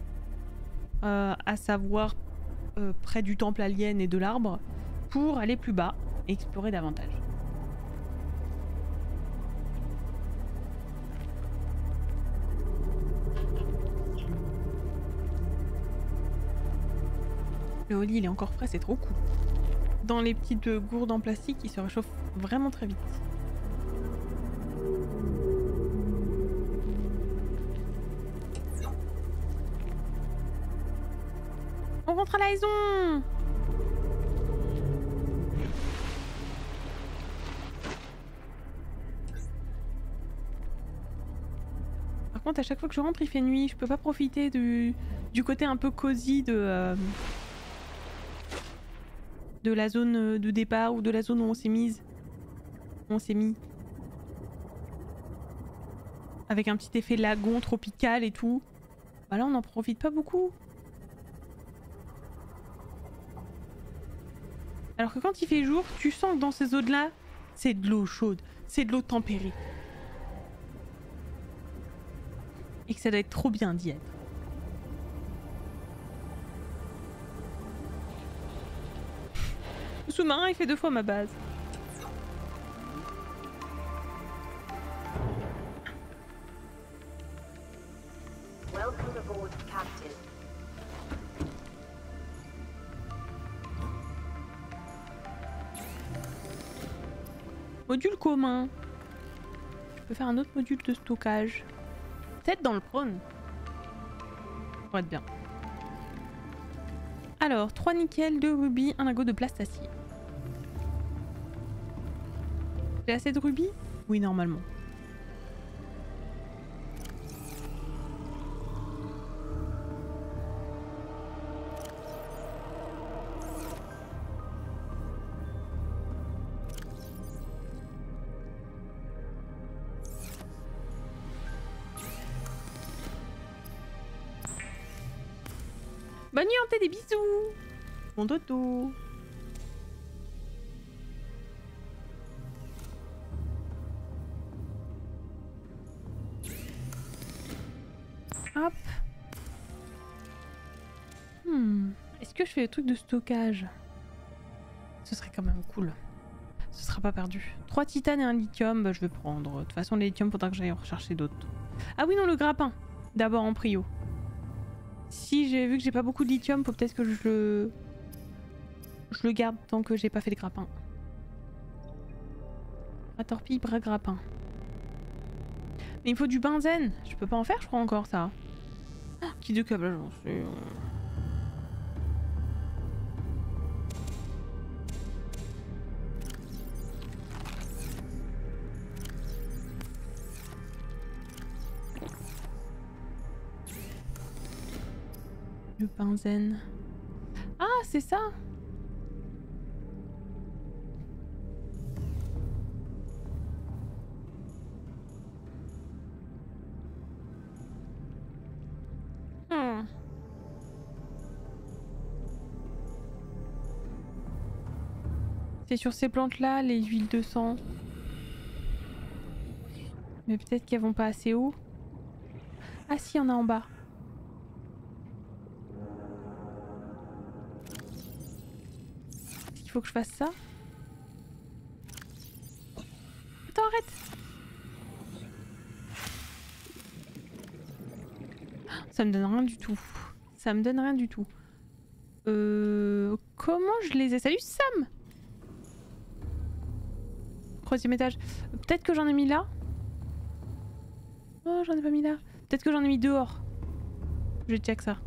Speaker 1: À savoir près du temple alien et de l'arbre pour aller plus bas et explorer davantage. Le holly il est encore frais, c'est trop cool. Dans les petites gourdes en plastique, il se réchauffe vraiment très vite. On rentre à la maison. Par contre, à chaque fois que je rentre, il fait nuit. Je peux pas profiter du côté un peu cosy de la zone de départ ou de la zone où on s'est mise. On s'est mis. Avec un petit effet lagon tropical et tout. Bah là, on n'en profite pas beaucoup. Alors que quand il fait jour, tu sens que dans ces eaux-là, c'est de l'eau chaude, c'est de l'eau tempérée. Et que ça doit être trop bien d'y être. Le sous-marin, il fait 2 fois ma base.
Speaker 3: Welcome aboard, Captain.
Speaker 1: Module commun. Je peux faire un autre module de stockage. Peut-être dans le prône. Pour être bien. Alors, 3 nickel, 2 rubis, 1 lingot de plastacier. J'ai assez de rubis? Oui, normalement. Bonne nuit, on fait des bisous. Bon dodo. Hop. Est-ce que je fais le truc de stockage? Ce serait quand même cool. Ce sera pas perdu. 3 titanes et un lithium, bah, je vais prendre. De toute façon, les lithiums, faudra que j'aille en rechercher d'autres. Ah oui, non, le grappin. D'abord en prio. Si j'ai vu que j'ai pas beaucoup de lithium, faut peut-être que je le garde tant que j'ai pas fait le grappin. Bras torpille, bras grappin. Mais il me faut du benzène. Je peux pas en faire, je crois encore ça. Oh, qui de câblage avancé. Le benzène. Ah, c'est ça. C'est sur ces plantes-là, les huiles de sang. Mais peut-être qu'elles vont pas assez haut. Ah si, il y en a en bas. Est-ce qu'il faut que je fasse ça? Attends, arrête! Ça me donne rien du tout. Ça me donne rien du tout. Comment je les ai... Salut Sam! 3e étage. Peut-être que j'en ai mis là. Oh, j'en ai pas mis là. Peut-être que j'en ai mis dehors. Je check ça.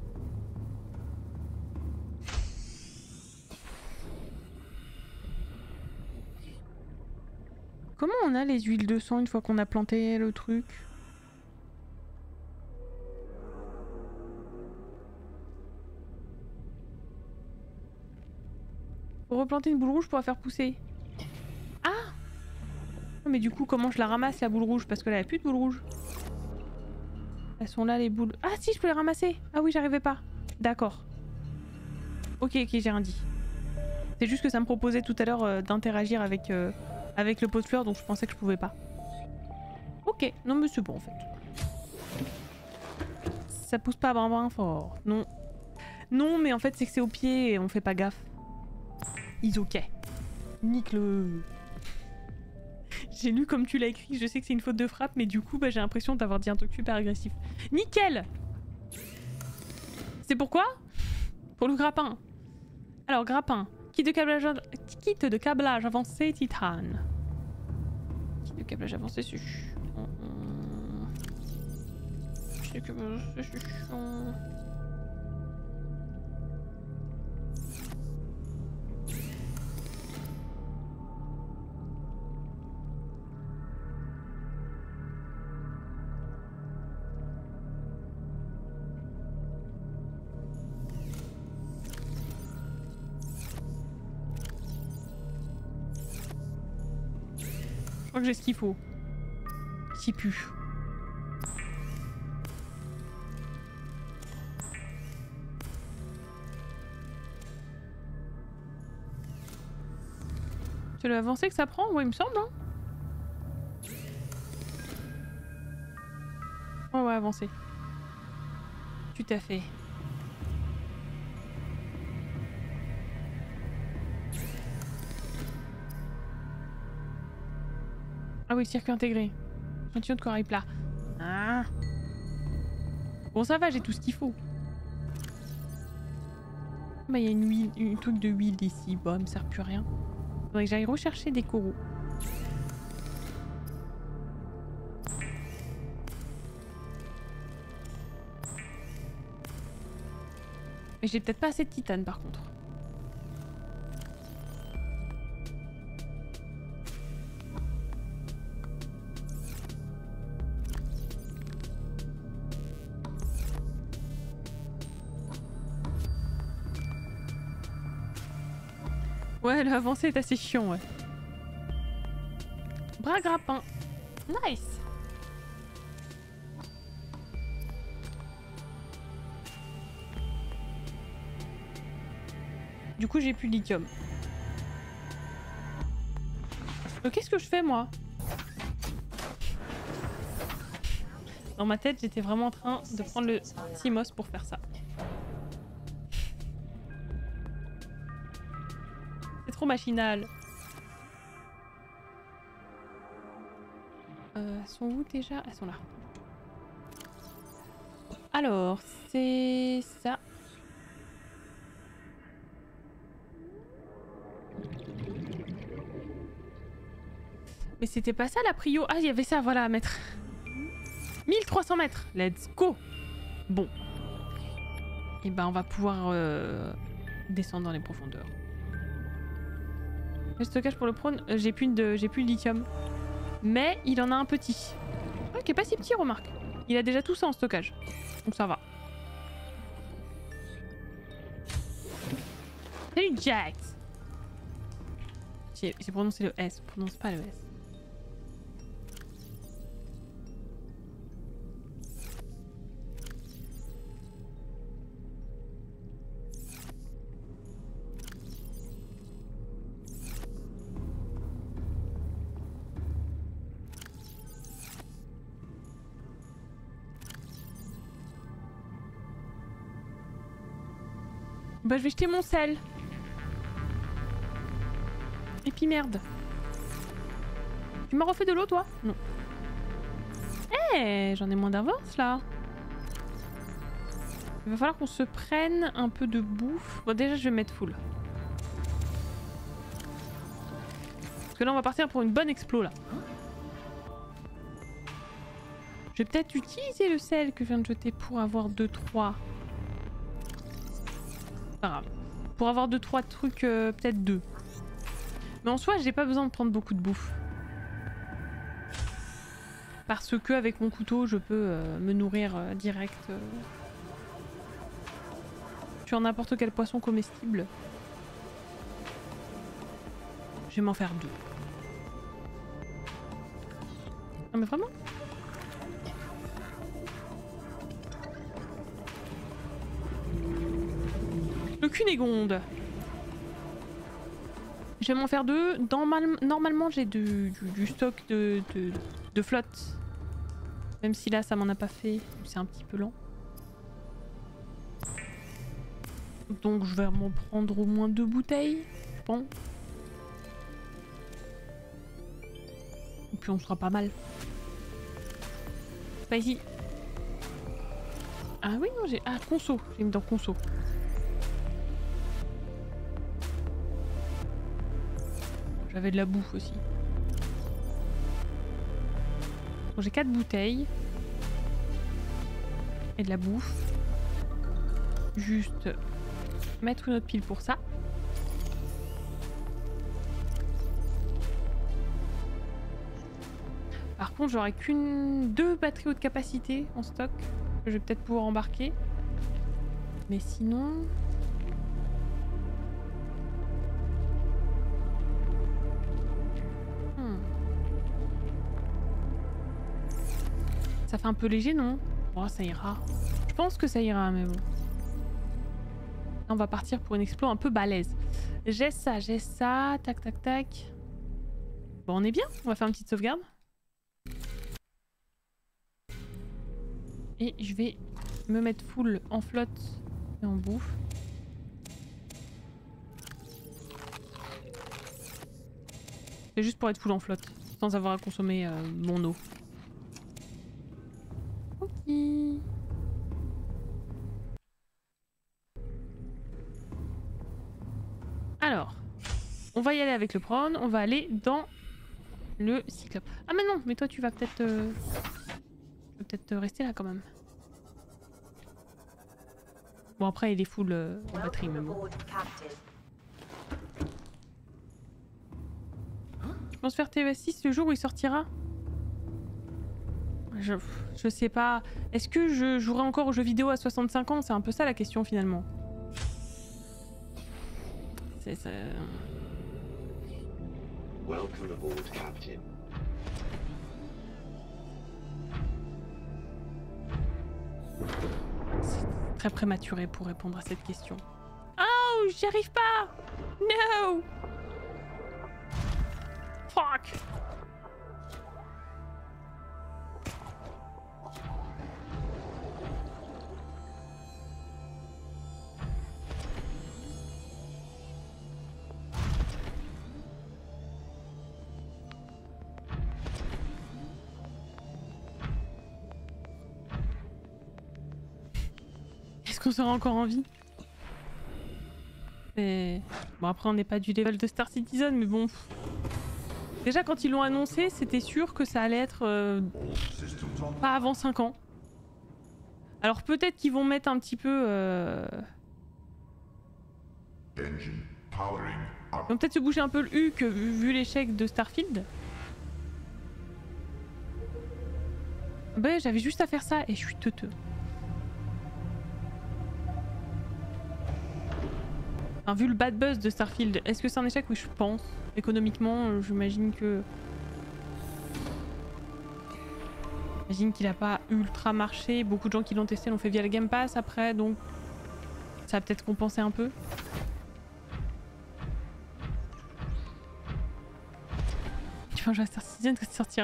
Speaker 1: Comment on a les huiles de sang une fois qu'on a planté le truc? Pour replanter une boule rouge pour la faire pousser. Ah! Mais du coup, comment je la ramasse la boule rouge? Parce que là, il n'y a plus de boule rouge. Elles sont là les boules. Ah si, je peux les ramasser. Ah oui, j'arrivais pas. D'accord. Ok, ok, j'ai rien dit. C'est juste que ça me proposait tout à l'heure d'interagir avec, avec le pot de fleurs, donc je pensais que je pouvais pas. Ok, non mais c'est bon en fait. Ça pousse pas vraiment fort. Non. Non, mais en fait c'est que c'est au pied et on fait pas gaffe. Is ok. Nique le... J'ai lu comme tu l'as écrit, je sais que c'est une faute de frappe, mais du coup bah, j'ai l'impression d'avoir dit un truc super agressif. Nickel! C'est pourquoi? Pour le grappin. Alors grappin. Kit de câblage avancé titane. Kit de câblage avancé c'est chiant. Kit de câblage c'est chiant. Je crois que j'ai ce qu'il faut. Qui pue. C'est l'avancée que ça prend? Ouais, il me semble, hein. Ouais, ouais, avancer. Tout à fait. Ah oui, circuit intégré. Échantillon de corail plat. Ah. Bon, ça va, j'ai tout ce qu'il faut. Bah, il y a une huile, une truc de huile ici. Bon, elle me sert plus à rien. Faudrait que j'aille rechercher des coraux. Mais j'ai peut-être pas assez de titane par contre. Ouais, l'avancée est assez chiant, ouais. Bras grappin. Nice. Du coup, j'ai plus de lithium. Qu'est-ce que je fais, moi? Dans ma tête, j'étais vraiment en train de prendre le Timos pour faire ça. trop machinal. Elles sont où déjà? Elles sont là. Alors, c'est ça. Mais c'était pas ça la prio. Ah, il y avait ça, voilà, à mettre. 1300 mètres. Let's go. Bon. Et ben, on va pouvoir descendre dans les profondeurs. Le stockage pour le prône, j'ai plus de lithium. Mais il en a un petit. Ah, qui est pas si petit, remarque. Il a déjà tout ça en stockage. Donc ça va. Salut Jax. J'ai prononcé le S, on prononce pas le S. Bah je vais jeter mon sel. Et puis merde. Tu m'as refait de l'eau toi? Non. Eh, j'en ai moins d'avance là. Il va falloir qu'on se prenne un peu de bouffe. Bon déjà je vais mettre full. Parce que là on va partir pour une bonne explo là. Je vais peut-être utiliser le sel que je viens de jeter pour avoir 2-3. Pas grave. Pour avoir 2-3 trucs, peut-être 2. Mais en soi, j'ai pas besoin de prendre beaucoup de bouffe. Parce que avec mon couteau, je peux me nourrir direct sur n'importe quel poisson comestible. Je vais m'en faire 2. Non mais vraiment? Le Cunégonde. Je vais m'en faire 2. Normalement, j'ai du stock de flotte. Même si là, ça m'en a pas fait. C'est un petit peu lent. Donc, je vais m'en prendre au moins 2 bouteilles. Bon. Et puis, on sera pas mal. Pas ici. Ah oui, non, j'ai... Ah, conso. J'ai mis dans conso. J'avais de la bouffe aussi. Bon, j'ai 4 bouteilles. Et de la bouffe. Juste mettre une autre pile pour ça. Par contre, j'aurai qu'une 2 batteries haute capacité en stock. Que je vais peut-être pouvoir embarquer. Mais sinon... Ça fait un peu léger, non? Oh, ça ira. Je pense que ça ira, mais bon. On va partir pour une explo un peu balèze. J'ai ça. Tac, tac, tac. Bon, on est bien. On va faire une petite sauvegarde. Et je vais me mettre full en flotte et en bouffe. C'est juste pour être full en flotte, sans avoir à consommer mon eau. Ok. Alors, on va y aller avec le prône, on va aller dans le cyclope. Ah mais non, mais toi tu vas peut-être rester là quand même. Bon après il est full en batterie mais bon. Je pense faire TVS6 le jour où il sortira. Je sais pas. Est-ce que je jouerai encore aux jeux vidéo à 65 ans? C'est un peu ça la question finalement. C'est ça.
Speaker 5: Welcome aboard, Captain.
Speaker 1: C'est très prématuré pour répondre à cette question. Oh, j'y arrive pas! No! Fuck! Est-ce qu'on sera encore en vie? Et... Bon après on n'est pas du level de Star Citizen mais bon... Déjà quand ils l'ont annoncé c'était sûr que ça allait être
Speaker 4: All systems online.
Speaker 1: pas avant 5 ans. Alors peut-être qu'ils vont mettre un petit peu...
Speaker 4: Engine powering up.
Speaker 1: Ils vont peut-être se bouger un peu le cul que vu l'échec de Starfield. Ben j'avais juste à faire ça et je suis teuteux. Enfin, vu le bad buzz de Starfield, est-ce que c'est un échec? Oui je pense. Économiquement j'imagine que... J'imagine qu'il a pas ultra marché. Beaucoup de gens qui l'ont testé l'ont fait via le Game Pass après donc... Ça a peut-être compensé un peu. Tu vas jouer à Star Citizen quand ça sortira.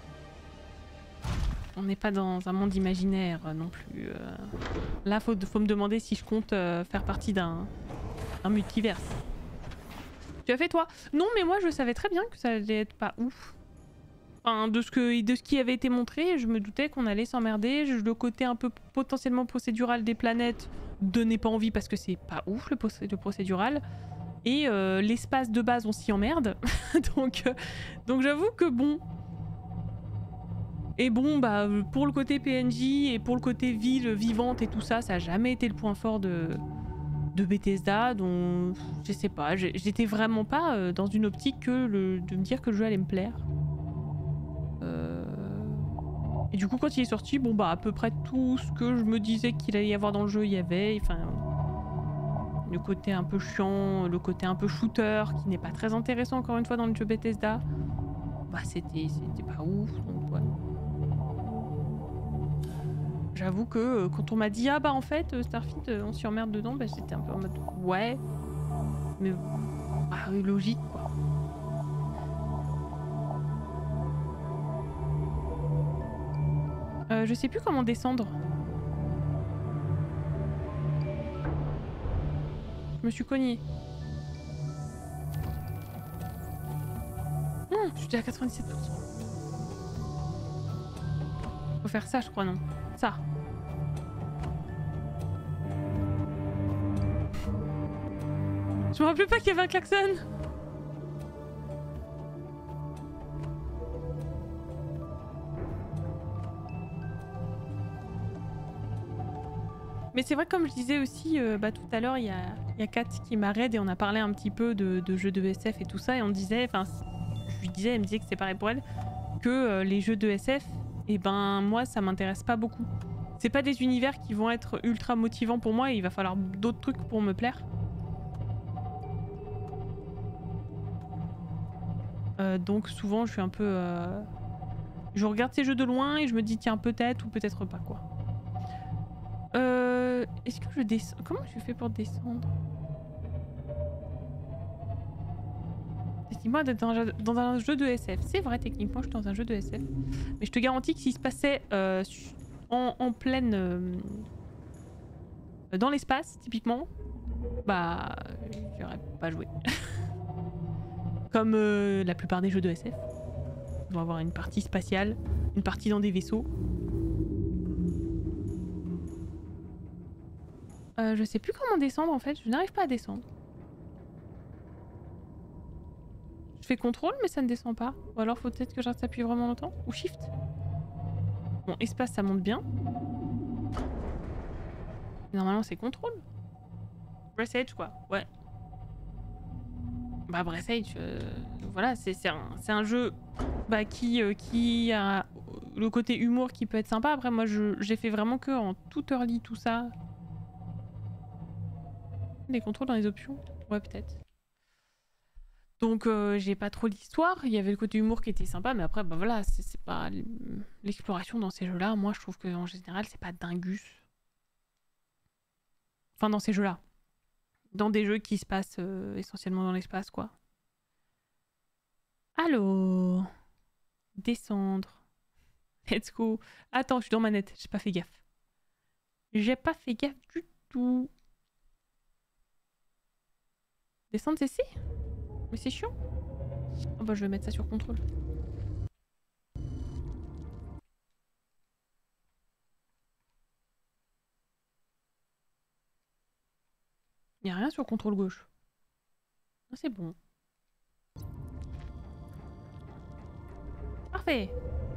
Speaker 1: On n'est pas dans un monde imaginaire non plus. Là, faut me demander si je compte faire partie d'un multiverse. Tu as fait toi? Non, mais moi je savais très bien que ça allait être pas ouf. Enfin, de ce qui avait été montré, je me doutais qu'on allait s'emmerder. Le côté un peu potentiellement procédural des planètes donnait pas envie parce que c'est pas ouf le procédural. Et l'espace de base on s'y emmerde. donc j'avoue que bon. Et bon bah pour le côté PNJ et pour le côté ville vivante et tout ça, ça a jamais été le point fort de Bethesda. Donc je sais pas, j'étais vraiment pas dans une optique que de me dire que le jeu allait me plaire. Et du coup quand il est sorti, bon bah à peu près tout ce que je me disais qu'il allait y avoir dans le jeu, il y avait. Enfin, le côté un peu chiant, le côté un peu shooter qui n'est pas très intéressant encore une fois dans le jeu Bethesda, bah c'était pas ouf. Donc ouais. J'avoue que quand on m'a dit ah bah en fait Starfield on s'y emmerde dedans, bah j'étais un peu en mode ouais, mais bah, logique quoi. Je sais plus comment descendre. Je me suis cognée. Je suis à 97%. Faut faire ça, je crois, non? Ça. Je me rappelais pas qu'il y avait un klaxon. Mais c'est vrai, comme je disais aussi bah, tout à l'heure, il y a Kat qui m'a raid et on a parlé un petit peu de jeux de SF et tout ça. Et on disait, enfin, je lui disais, elle me disait que c'est pareil pour elle, que les jeux de SF, et ben moi ça m'intéresse pas beaucoup. C'est pas des univers qui vont être ultra motivants pour moi et il va falloir d'autres trucs pour me plaire. Donc souvent je suis un peu... Je regarde ces jeux de loin et je me dis tiens peut-être ou peut-être pas quoi. Est-ce que je descends? Comment je fais pour descendre? Dis-moi d'être dans un jeu de SF. C'est vrai techniquement je suis dans un jeu de SF. Mais je te garantis que s'il se passait en pleine... dans l'espace typiquement, bah j'aurais pas joué. Comme la plupart des jeux de SF. On va avoir une partie spatiale, une partie dans des vaisseaux. Je sais plus comment descendre en fait, je n'arrive pas à descendre. Je fais contrôle mais ça ne descend pas. Ou alors faut peut-être que je reste appuyé vraiment longtemps. Ou shift. Bon, espace ça monte bien. Normalement c'est contrôle. Breathage quoi, ouais. Bah Breathage, voilà, c'est un jeu bah, qui a le côté humour qui peut être sympa. Après moi j'ai fait vraiment que en tout early tout ça. Des contrôles dans les options? Ouais peut-être. Donc j'ai pas trop l'histoire, il y avait le côté humour qui était sympa, mais après bah voilà, c'est pas l'exploration dans ces jeux-là. Moi je trouve qu'en général c'est pas dingus. Enfin dans ces jeux-là. Dans des jeux qui se passent essentiellement dans l'espace quoi. Alors... Descendre. Let's go. Attends, je suis dans manette, j'ai pas fait gaffe. J'ai pas fait gaffe du tout. Descendre c'est C? Mais c'est chiant. Oh bah je vais mettre ça sur contrôle. Il n'y a rien sur contrôle gauche. Ah, c'est bon. Parfait.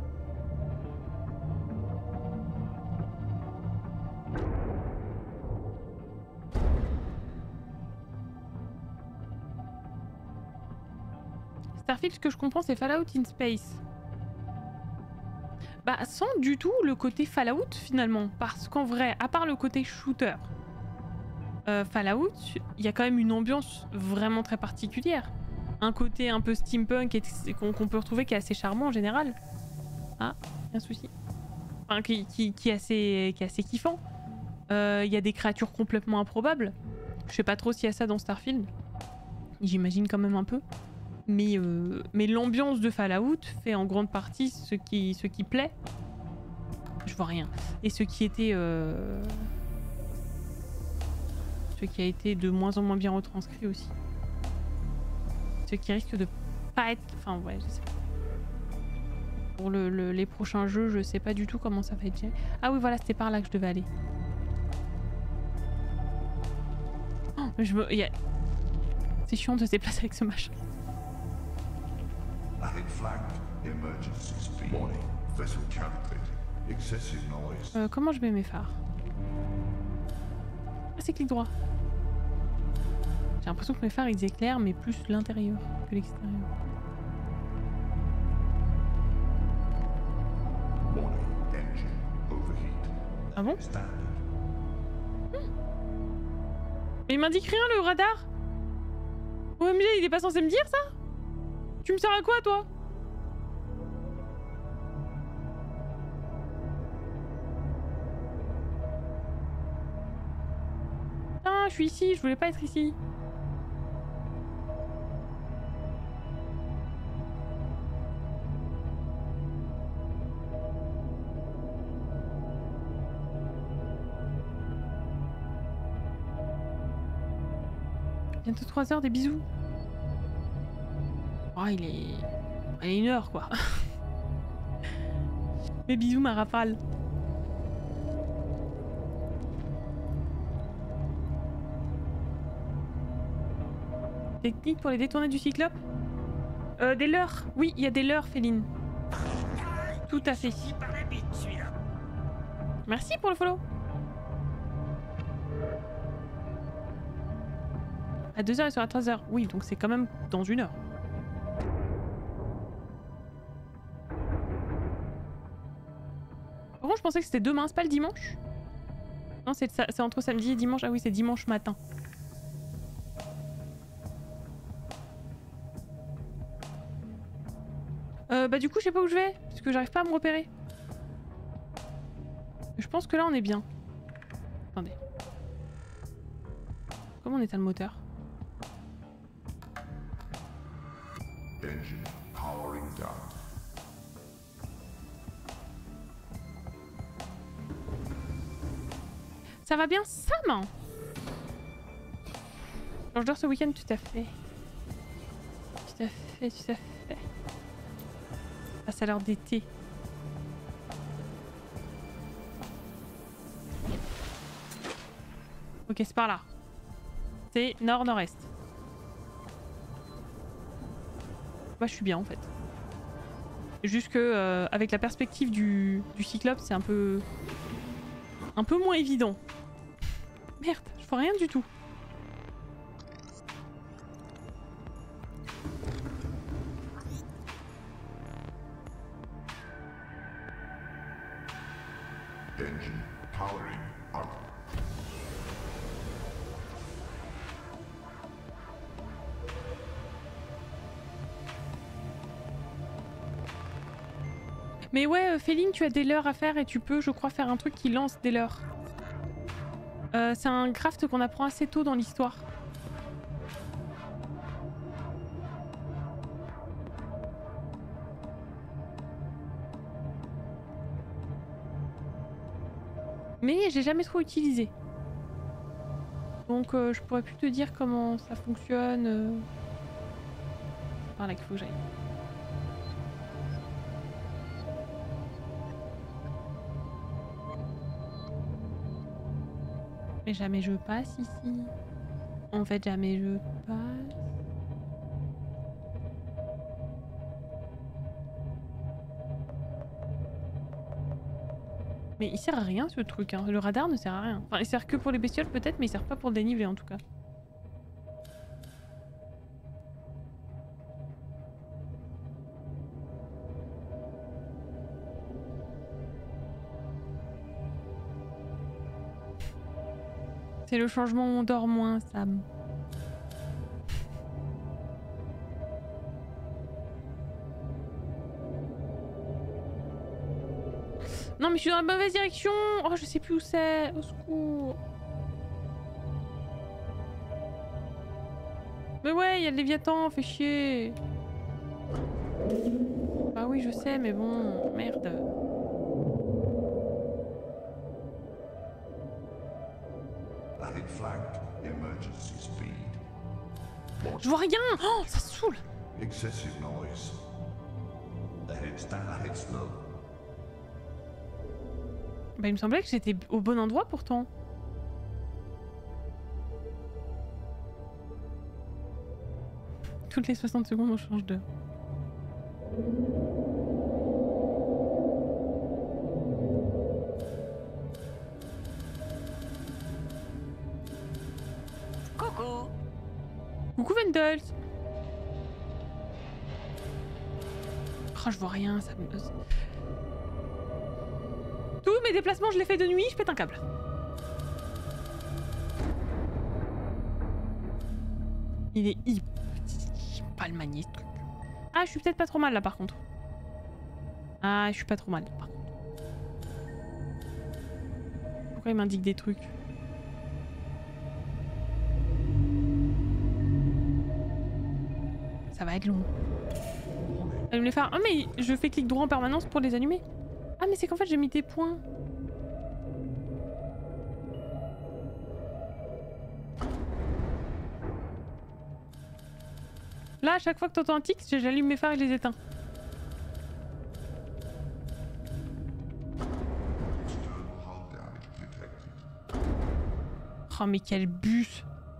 Speaker 1: Starfield, ce que je comprends, c'est Fallout in Space. Bah, sans du tout le côté Fallout finalement. Parce qu'en vrai, à part le côté shooter, Fallout, il y a quand même une ambiance vraiment très particulière. Un côté un peu steampunk qu'on peut retrouver qui est assez charmant en général. Ah, y a un souci. Enfin, qui est assez kiffant. Il y a des créatures complètement improbables. Je sais pas trop s'il y a ça dans Starfield. J'imagine quand même un peu. Mais l'ambiance de Fallout fait en grande partie ce qui plaît. Je vois rien. Et ce qui était... ce qui a été de moins en moins bien retranscrit aussi. Ce qui risque de pas être... Enfin ouais, je sais pas. Pour les prochains jeux, je sais pas du tout comment ça va être géré. Ah oui, voilà, c'était par là que je devais aller. Oh, c'est chiant de se déplacer avec ce machin.
Speaker 4: Ahead flagged. Emergency speed. Warning. Vessel counterfeit. Excessive noise.
Speaker 1: Comment je mets mes phares? Ah, c'est clic droit. J'ai l'impression que mes phares ils éclairent, mais plus l'intérieur que l'extérieur.
Speaker 4: Warning. Engine overheat.
Speaker 1: Ah bon?
Speaker 4: Standard.
Speaker 1: Mais il m'indique rien le radar? OMG, il est pas censé me dire ça? Tu me sers à quoi toi? Ah, je suis ici, je voulais pas être ici. Bientôt 3 heures, des bisous. Oh, il est 1 heure quoi. Mes bisous, ma rafale. Technique pour les détourner du cyclope? Des leurres. Oui, il y a des leurres, Féline. Tout à fait. Merci pour le follow. À 2h et sur à 3h. Oui, donc c'est quand même dans 1 heure. Par contre, je pensais que c'était demain, c'est pas le dimanche? Non, c'est entre samedi et dimanche. Ah oui, c'est dimanche matin. Bah du coup, je sais pas où je vais, parce que j'arrive pas à me repérer. Je pense que là, on est bien. Attendez. Comment on éteint le moteur?
Speaker 4: Engine powering down.
Speaker 1: Ça va bien, Sam? Alors, je dors ce week-end, tout à fait. Tout à fait, tout à fait. Passe à l'heure d'été. Ok, c'est par là. C'est nord-nord-est. Moi, je suis bien en fait. Juste que avec la perspective du cyclope, c'est un peu moins évident. Merde, je vois rien du tout.
Speaker 4: Engine powering up.
Speaker 1: Mais ouais, Féline, tu as des leurres à faire et tu peux, je crois, faire un truc qui lance des leurres. C'est un craft qu'on apprend assez tôt dans l'histoire. Mais j'ai jamais trop utilisé. Donc je pourrais plus te dire comment ça fonctionne. Par là qu'il faut que j'aille. Mais jamais je passe ici. En fait, jamais je passe. Mais il sert à rien ce truc, hein. Le radar ne sert à rien. Enfin, il sert que pour les bestioles peut-être, mais il sert pas pour le déniveler en tout cas. C'est le changement où on dort moins, Sam. Non mais je suis dans la mauvaise direction. Oh je sais plus où c'est. Au secours. Mais ouais, il y a le Léviathan, fait chier. Ah oui je sais mais bon, merde.
Speaker 4: Ahead flagged. Emergency speed.
Speaker 1: Je vois rien. Oh ça saoule.
Speaker 4: Excessive noise. Ahead slow.
Speaker 1: Bah il me semblait que j'étais au bon endroit pourtant. Toutes les 60 secondes on change d'heure.
Speaker 6: Coucou.
Speaker 1: Coucou Vendels. Oh je vois rien, ça me... Tous mes déplacements je les fais de nuit, je pète un câble. Il est hyper... pas le manier ce truc. Ah je suis peut-être pas trop mal là par contre. Ah je suis pas trop mal par contre. Pourquoi il m'indique des trucs? Ça va être long. Allume les phares. Oh mais je fais clic droit en permanence pour les allumer. Ah mais c'est qu'en fait j'ai mis des points. Là à chaque fois que t'entends un tic, j'allume mes phares et je les éteins. Oh mais quel bus.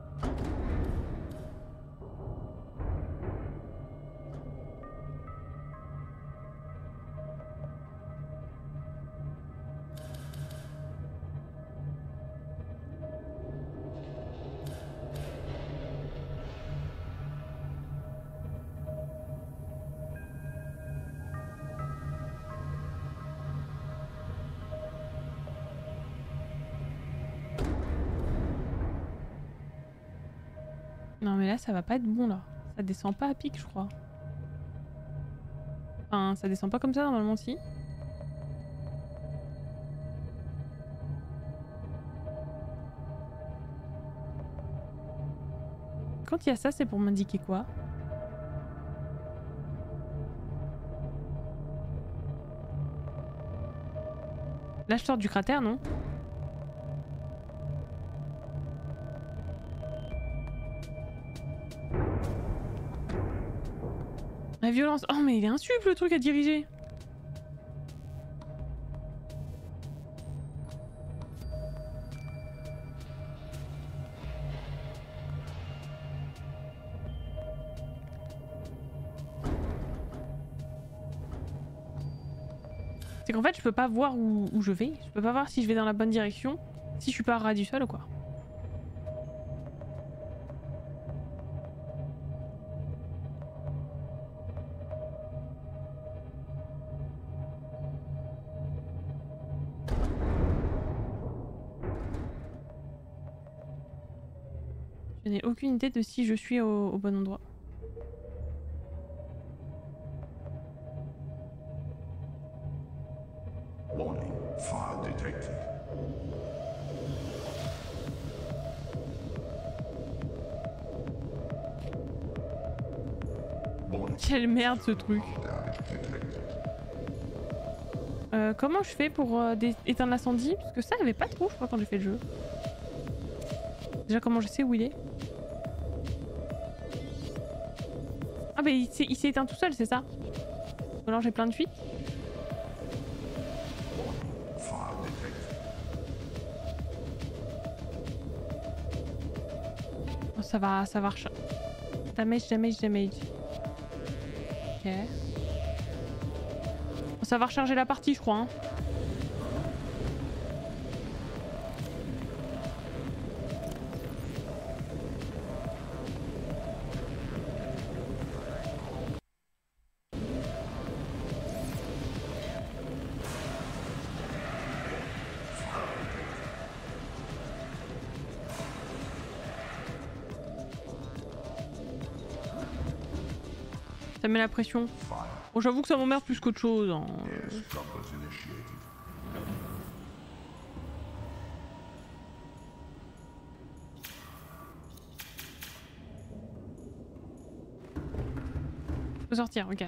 Speaker 1: Non mais là ça va pas être bon là. Ça descend pas à pic je crois. Enfin ça descend pas comme ça normalement si. Quand il y a ça c'est pour m'indiquer quoi? Là je sors du cratère non? La violence. Oh mais il est insup le truc à diriger. C'est qu'en fait je peux pas voir où je vais. Je peux pas voir si je vais dans la bonne direction. Si je suis pas à ras du sol ou quoi. Je n'ai aucune idée de si je suis au bon endroit.
Speaker 4: Warning. Fire detected. Warning.
Speaker 1: Quelle merde ce truc.
Speaker 4: Damage detected.
Speaker 1: Comment je fais pour éteindre l'incendie? Parce que ça, il n'y avait pas trop, je crois, quand j'ai fait le jeu. Déjà, comment je sais où il est? Ah bah il s'est éteint tout seul, c'est ça? Ou alors j'ai plein de fuites?
Speaker 4: Fire detected.
Speaker 1: Oh, ça va recharger. Damage. Ok. Ça va recharger la partie, je crois. Hein. Ça met la pression. Bon, j'avoue que ça m'emmerde plus qu'autre chose. Hein.
Speaker 4: Scrubbers initiated.
Speaker 1: Faut sortir, ok.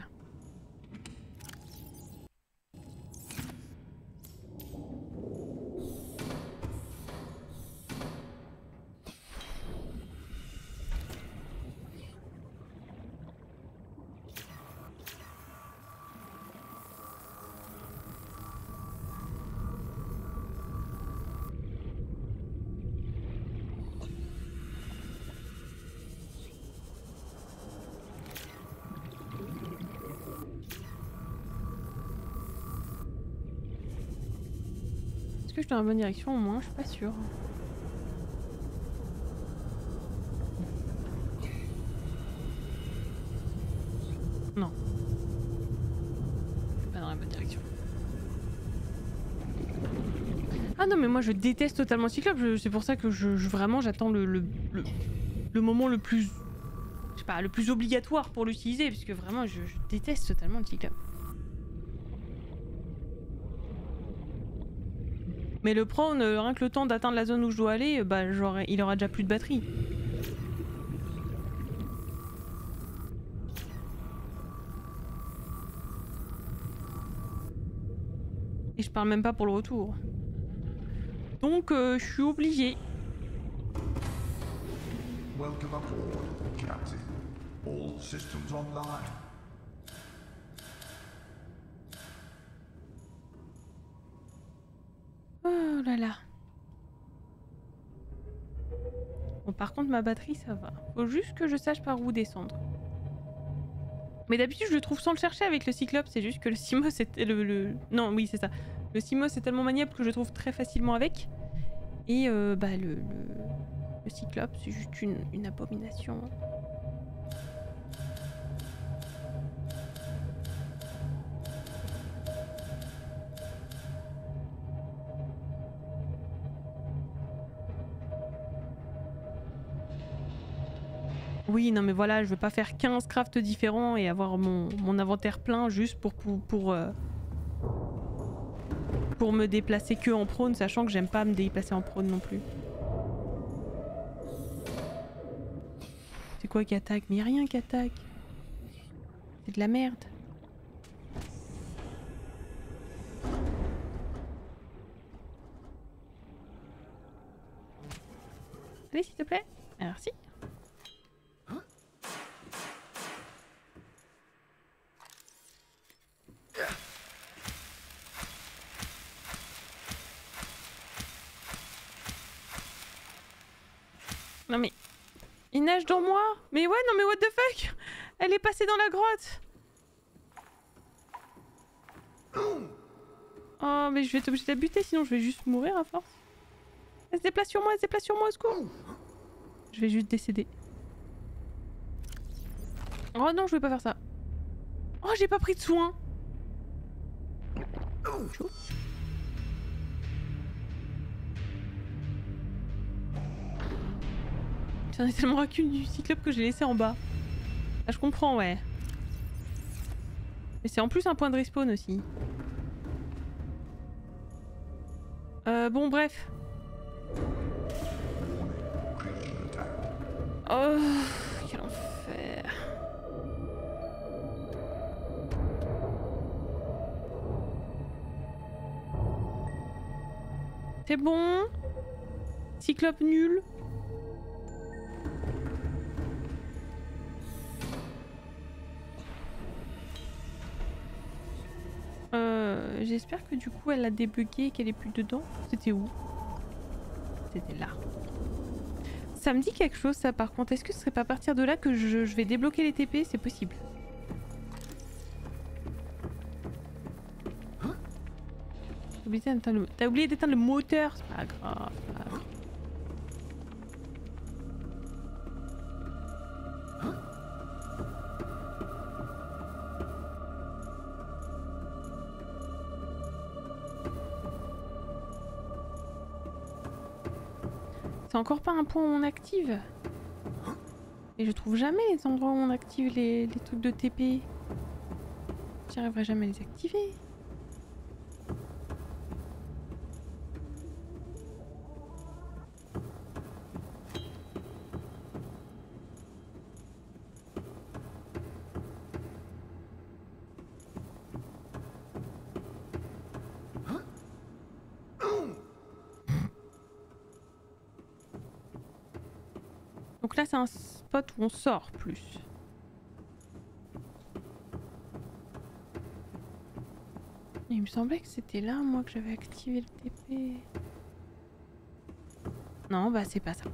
Speaker 1: Est-ce que je suis dans la bonne direction au moins? Je suis pas sûre. Non. Je suis pas dans la bonne direction. Ah non mais moi je déteste totalement Cyclope, c'est pour ça que vraiment j'attends le moment le plus... Je sais pas, le plus obligatoire pour l'utiliser, parce que vraiment je déteste totalement le Cyclope. Mais le prône, rien que le temps d'atteindre la zone où je dois aller, bah il aura déjà plus de batterie. Et je parle même pas pour le retour. Donc je suis obligée.
Speaker 4: Welcome aboard, Captain. All systems online.
Speaker 1: Oh là là. Bon, par contre ma batterie ça va. Faut juste que je sache par où descendre. Mais d'habitude je le trouve sans le chercher avec le Cyclope, c'est juste que le Simos c'était Non oui c'est ça. Le Simos est tellement maniable que je le trouve très facilement avec. Et bah le Cyclope c'est juste une abomination. Oui, non mais voilà, je veux pas faire 15 crafts différents et avoir mon inventaire plein juste pour me déplacer que en prône, sachant que j'aime pas me déplacer en prône non plus. C'est quoi qui attaque? Mais y a rien qui attaque. C'est de la merde. Allez, s'il te plaît. Merci. Non mais... Il nage dans moi? Mais ouais, non mais what the fuck? Elle est passée dans la grotte. Oh mais je vais être obligée de la buter sinon je vais juste mourir à force. Elle se déplace sur moi, au secours. Je vais juste décéder. Oh non, je vais pas faire ça. Oh, j'ai pas pris de soin. Chaud. J'en ai tellement racune du Cyclope que j'ai laissé en bas. Ah, je comprends, ouais. Mais c'est en plus un point de respawn aussi. Bon, bref. Oh, quel enfer. C'est bon. Cyclope nul. J'espère que du coup elle a débugué et qu'elle est plus dedans. C'était où? C'était là. Ça me dit quelque chose ça par contre. Est-ce que ce serait pas à partir de là que je vais débloquer les TP? C'est possible. T'as oublié d'éteindre le moteur, c'est pas grave. Pas grave. C'est encore pas un point où on active. Et je trouve jamais les endroits où on active les trucs de TP. J'arriverai jamais à les activer. Donc là c'est un spot où on sort plus. Il me semblait que c'était là moi que j'avais activé le TP. Non bah c'est pas ça.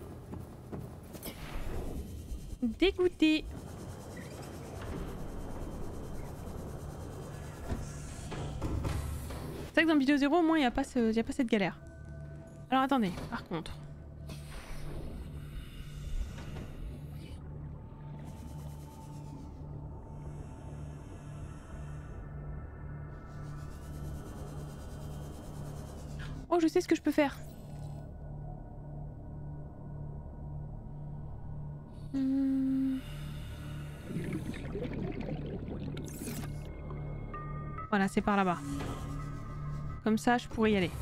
Speaker 1: Dégoûté. C'est vrai que dans Bidot 0 au moins il n'y a pas cette galère. Alors attendez, par contre. Oh, je sais ce que je peux faire. Voilà, c'est par là-bas. Comme ça, je pourrais y aller.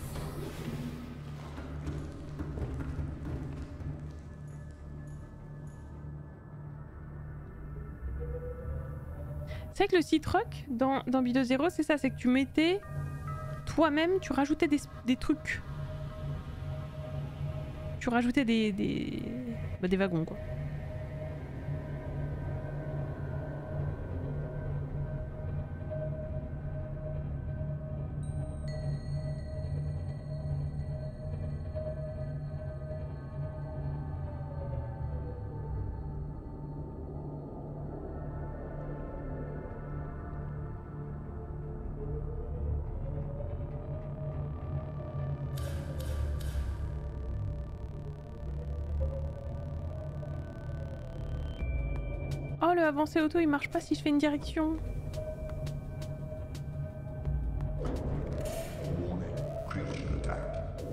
Speaker 1: C'est vrai que le Citroc dans Bidot 0, c'est ça, c'est que tu mettais toi-même, tu rajoutais des trucs. Tu rajoutais des wagons quoi. Oh, le avancé auto il marche pas si je fais une direction.
Speaker 4: Warning, creature attack.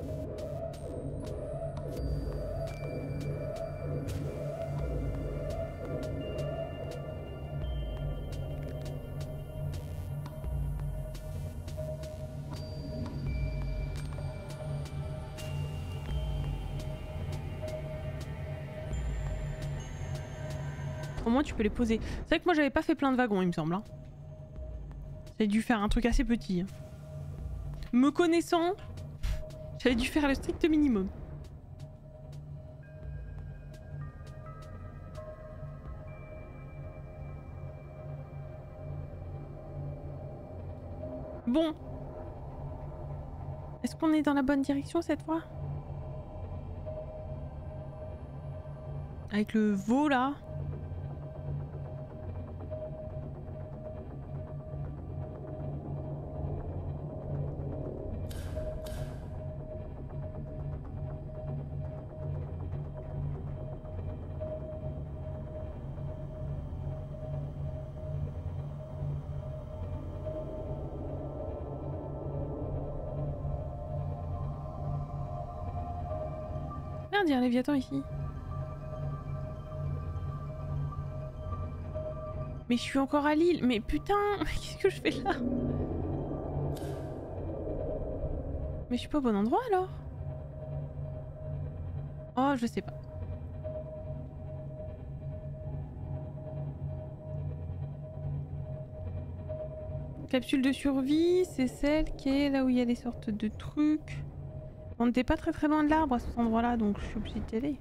Speaker 1: Au moins tu peux les poser. C'est vrai que moi j'avais pas fait plein de wagons il me semble. Hein. J'avais dû faire un truc assez petit. Hein. Me connaissant, j'avais dû faire le strict minimum. Bon. Est-ce qu'on est dans la bonne direction cette fois? Avec le veau là. Merde, il y a un Léviathan ici. Mais je suis encore à l'île. Mais putain, qu'est-ce que je fais là? Mais je suis pas au bon endroit alors? Oh, je sais pas. Capsule de survie, c'est celle qui est là où il y a des sortes de trucs. On n'était pas très loin de l'arbre à cet endroit-là, donc je suis obligée d'y aller.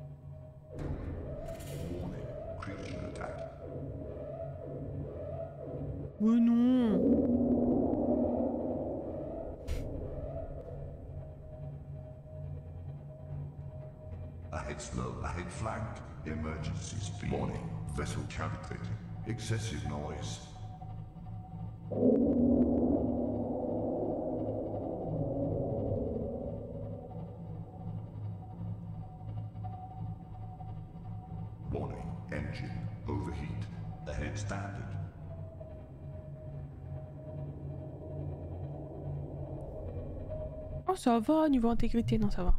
Speaker 4: Warning, creature attack.
Speaker 1: Oh non!
Speaker 4: Ahead slow, ahead flanked. Emergency speed. Warning, vessel cavitating. Excessive noise. Warning, engine overheat. Ahead standard.
Speaker 1: Oh ça va, niveau intégrité, non ça va.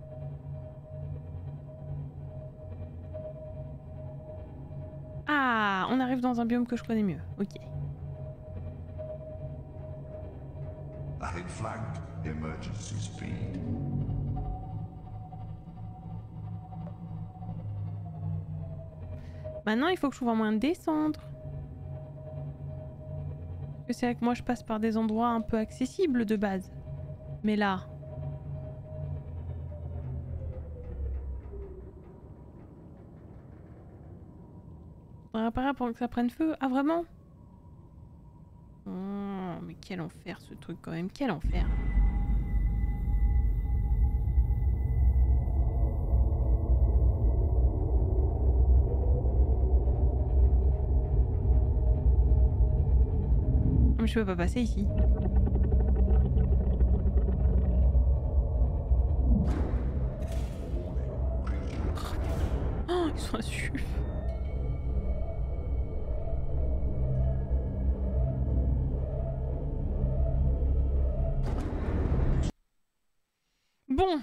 Speaker 1: Ah, on arrive dans un biome que je connais mieux, ok.
Speaker 4: Ahead flanked. Emergency speed.
Speaker 1: Maintenant il faut que je trouve un moyen de descendre. Parce que c'est vrai que moi je passe par des endroits un peu accessibles de base. Mais là... On va réparer pour que ça prenne feu. Ah vraiment? Oh, mais quel enfer ce truc quand même, quel enfer. Mais je peux pas passer ici. Oh, ils sont insultes. Bon.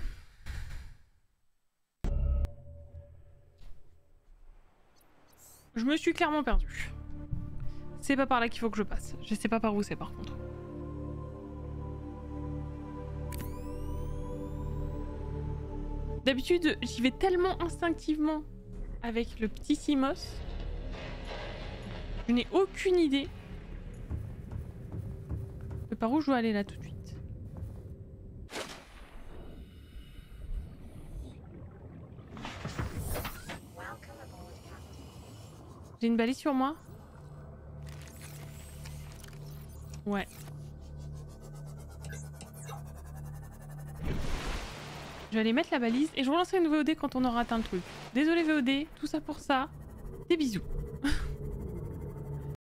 Speaker 1: Je me suis clairement perdue. C'est pas par là qu'il faut que je passe. Je sais pas par où c'est par contre. D'habitude, j'y vais tellement instinctivement avec le petit Simos. Je n'ai aucune idée de par où je dois aller là tout de suite. J'ai une balise sur moi? Ouais. Je vais aller mettre la balise et je relancerai une VOD quand on aura atteint le truc. Désolé VOD, tout ça pour ça. Des bisous.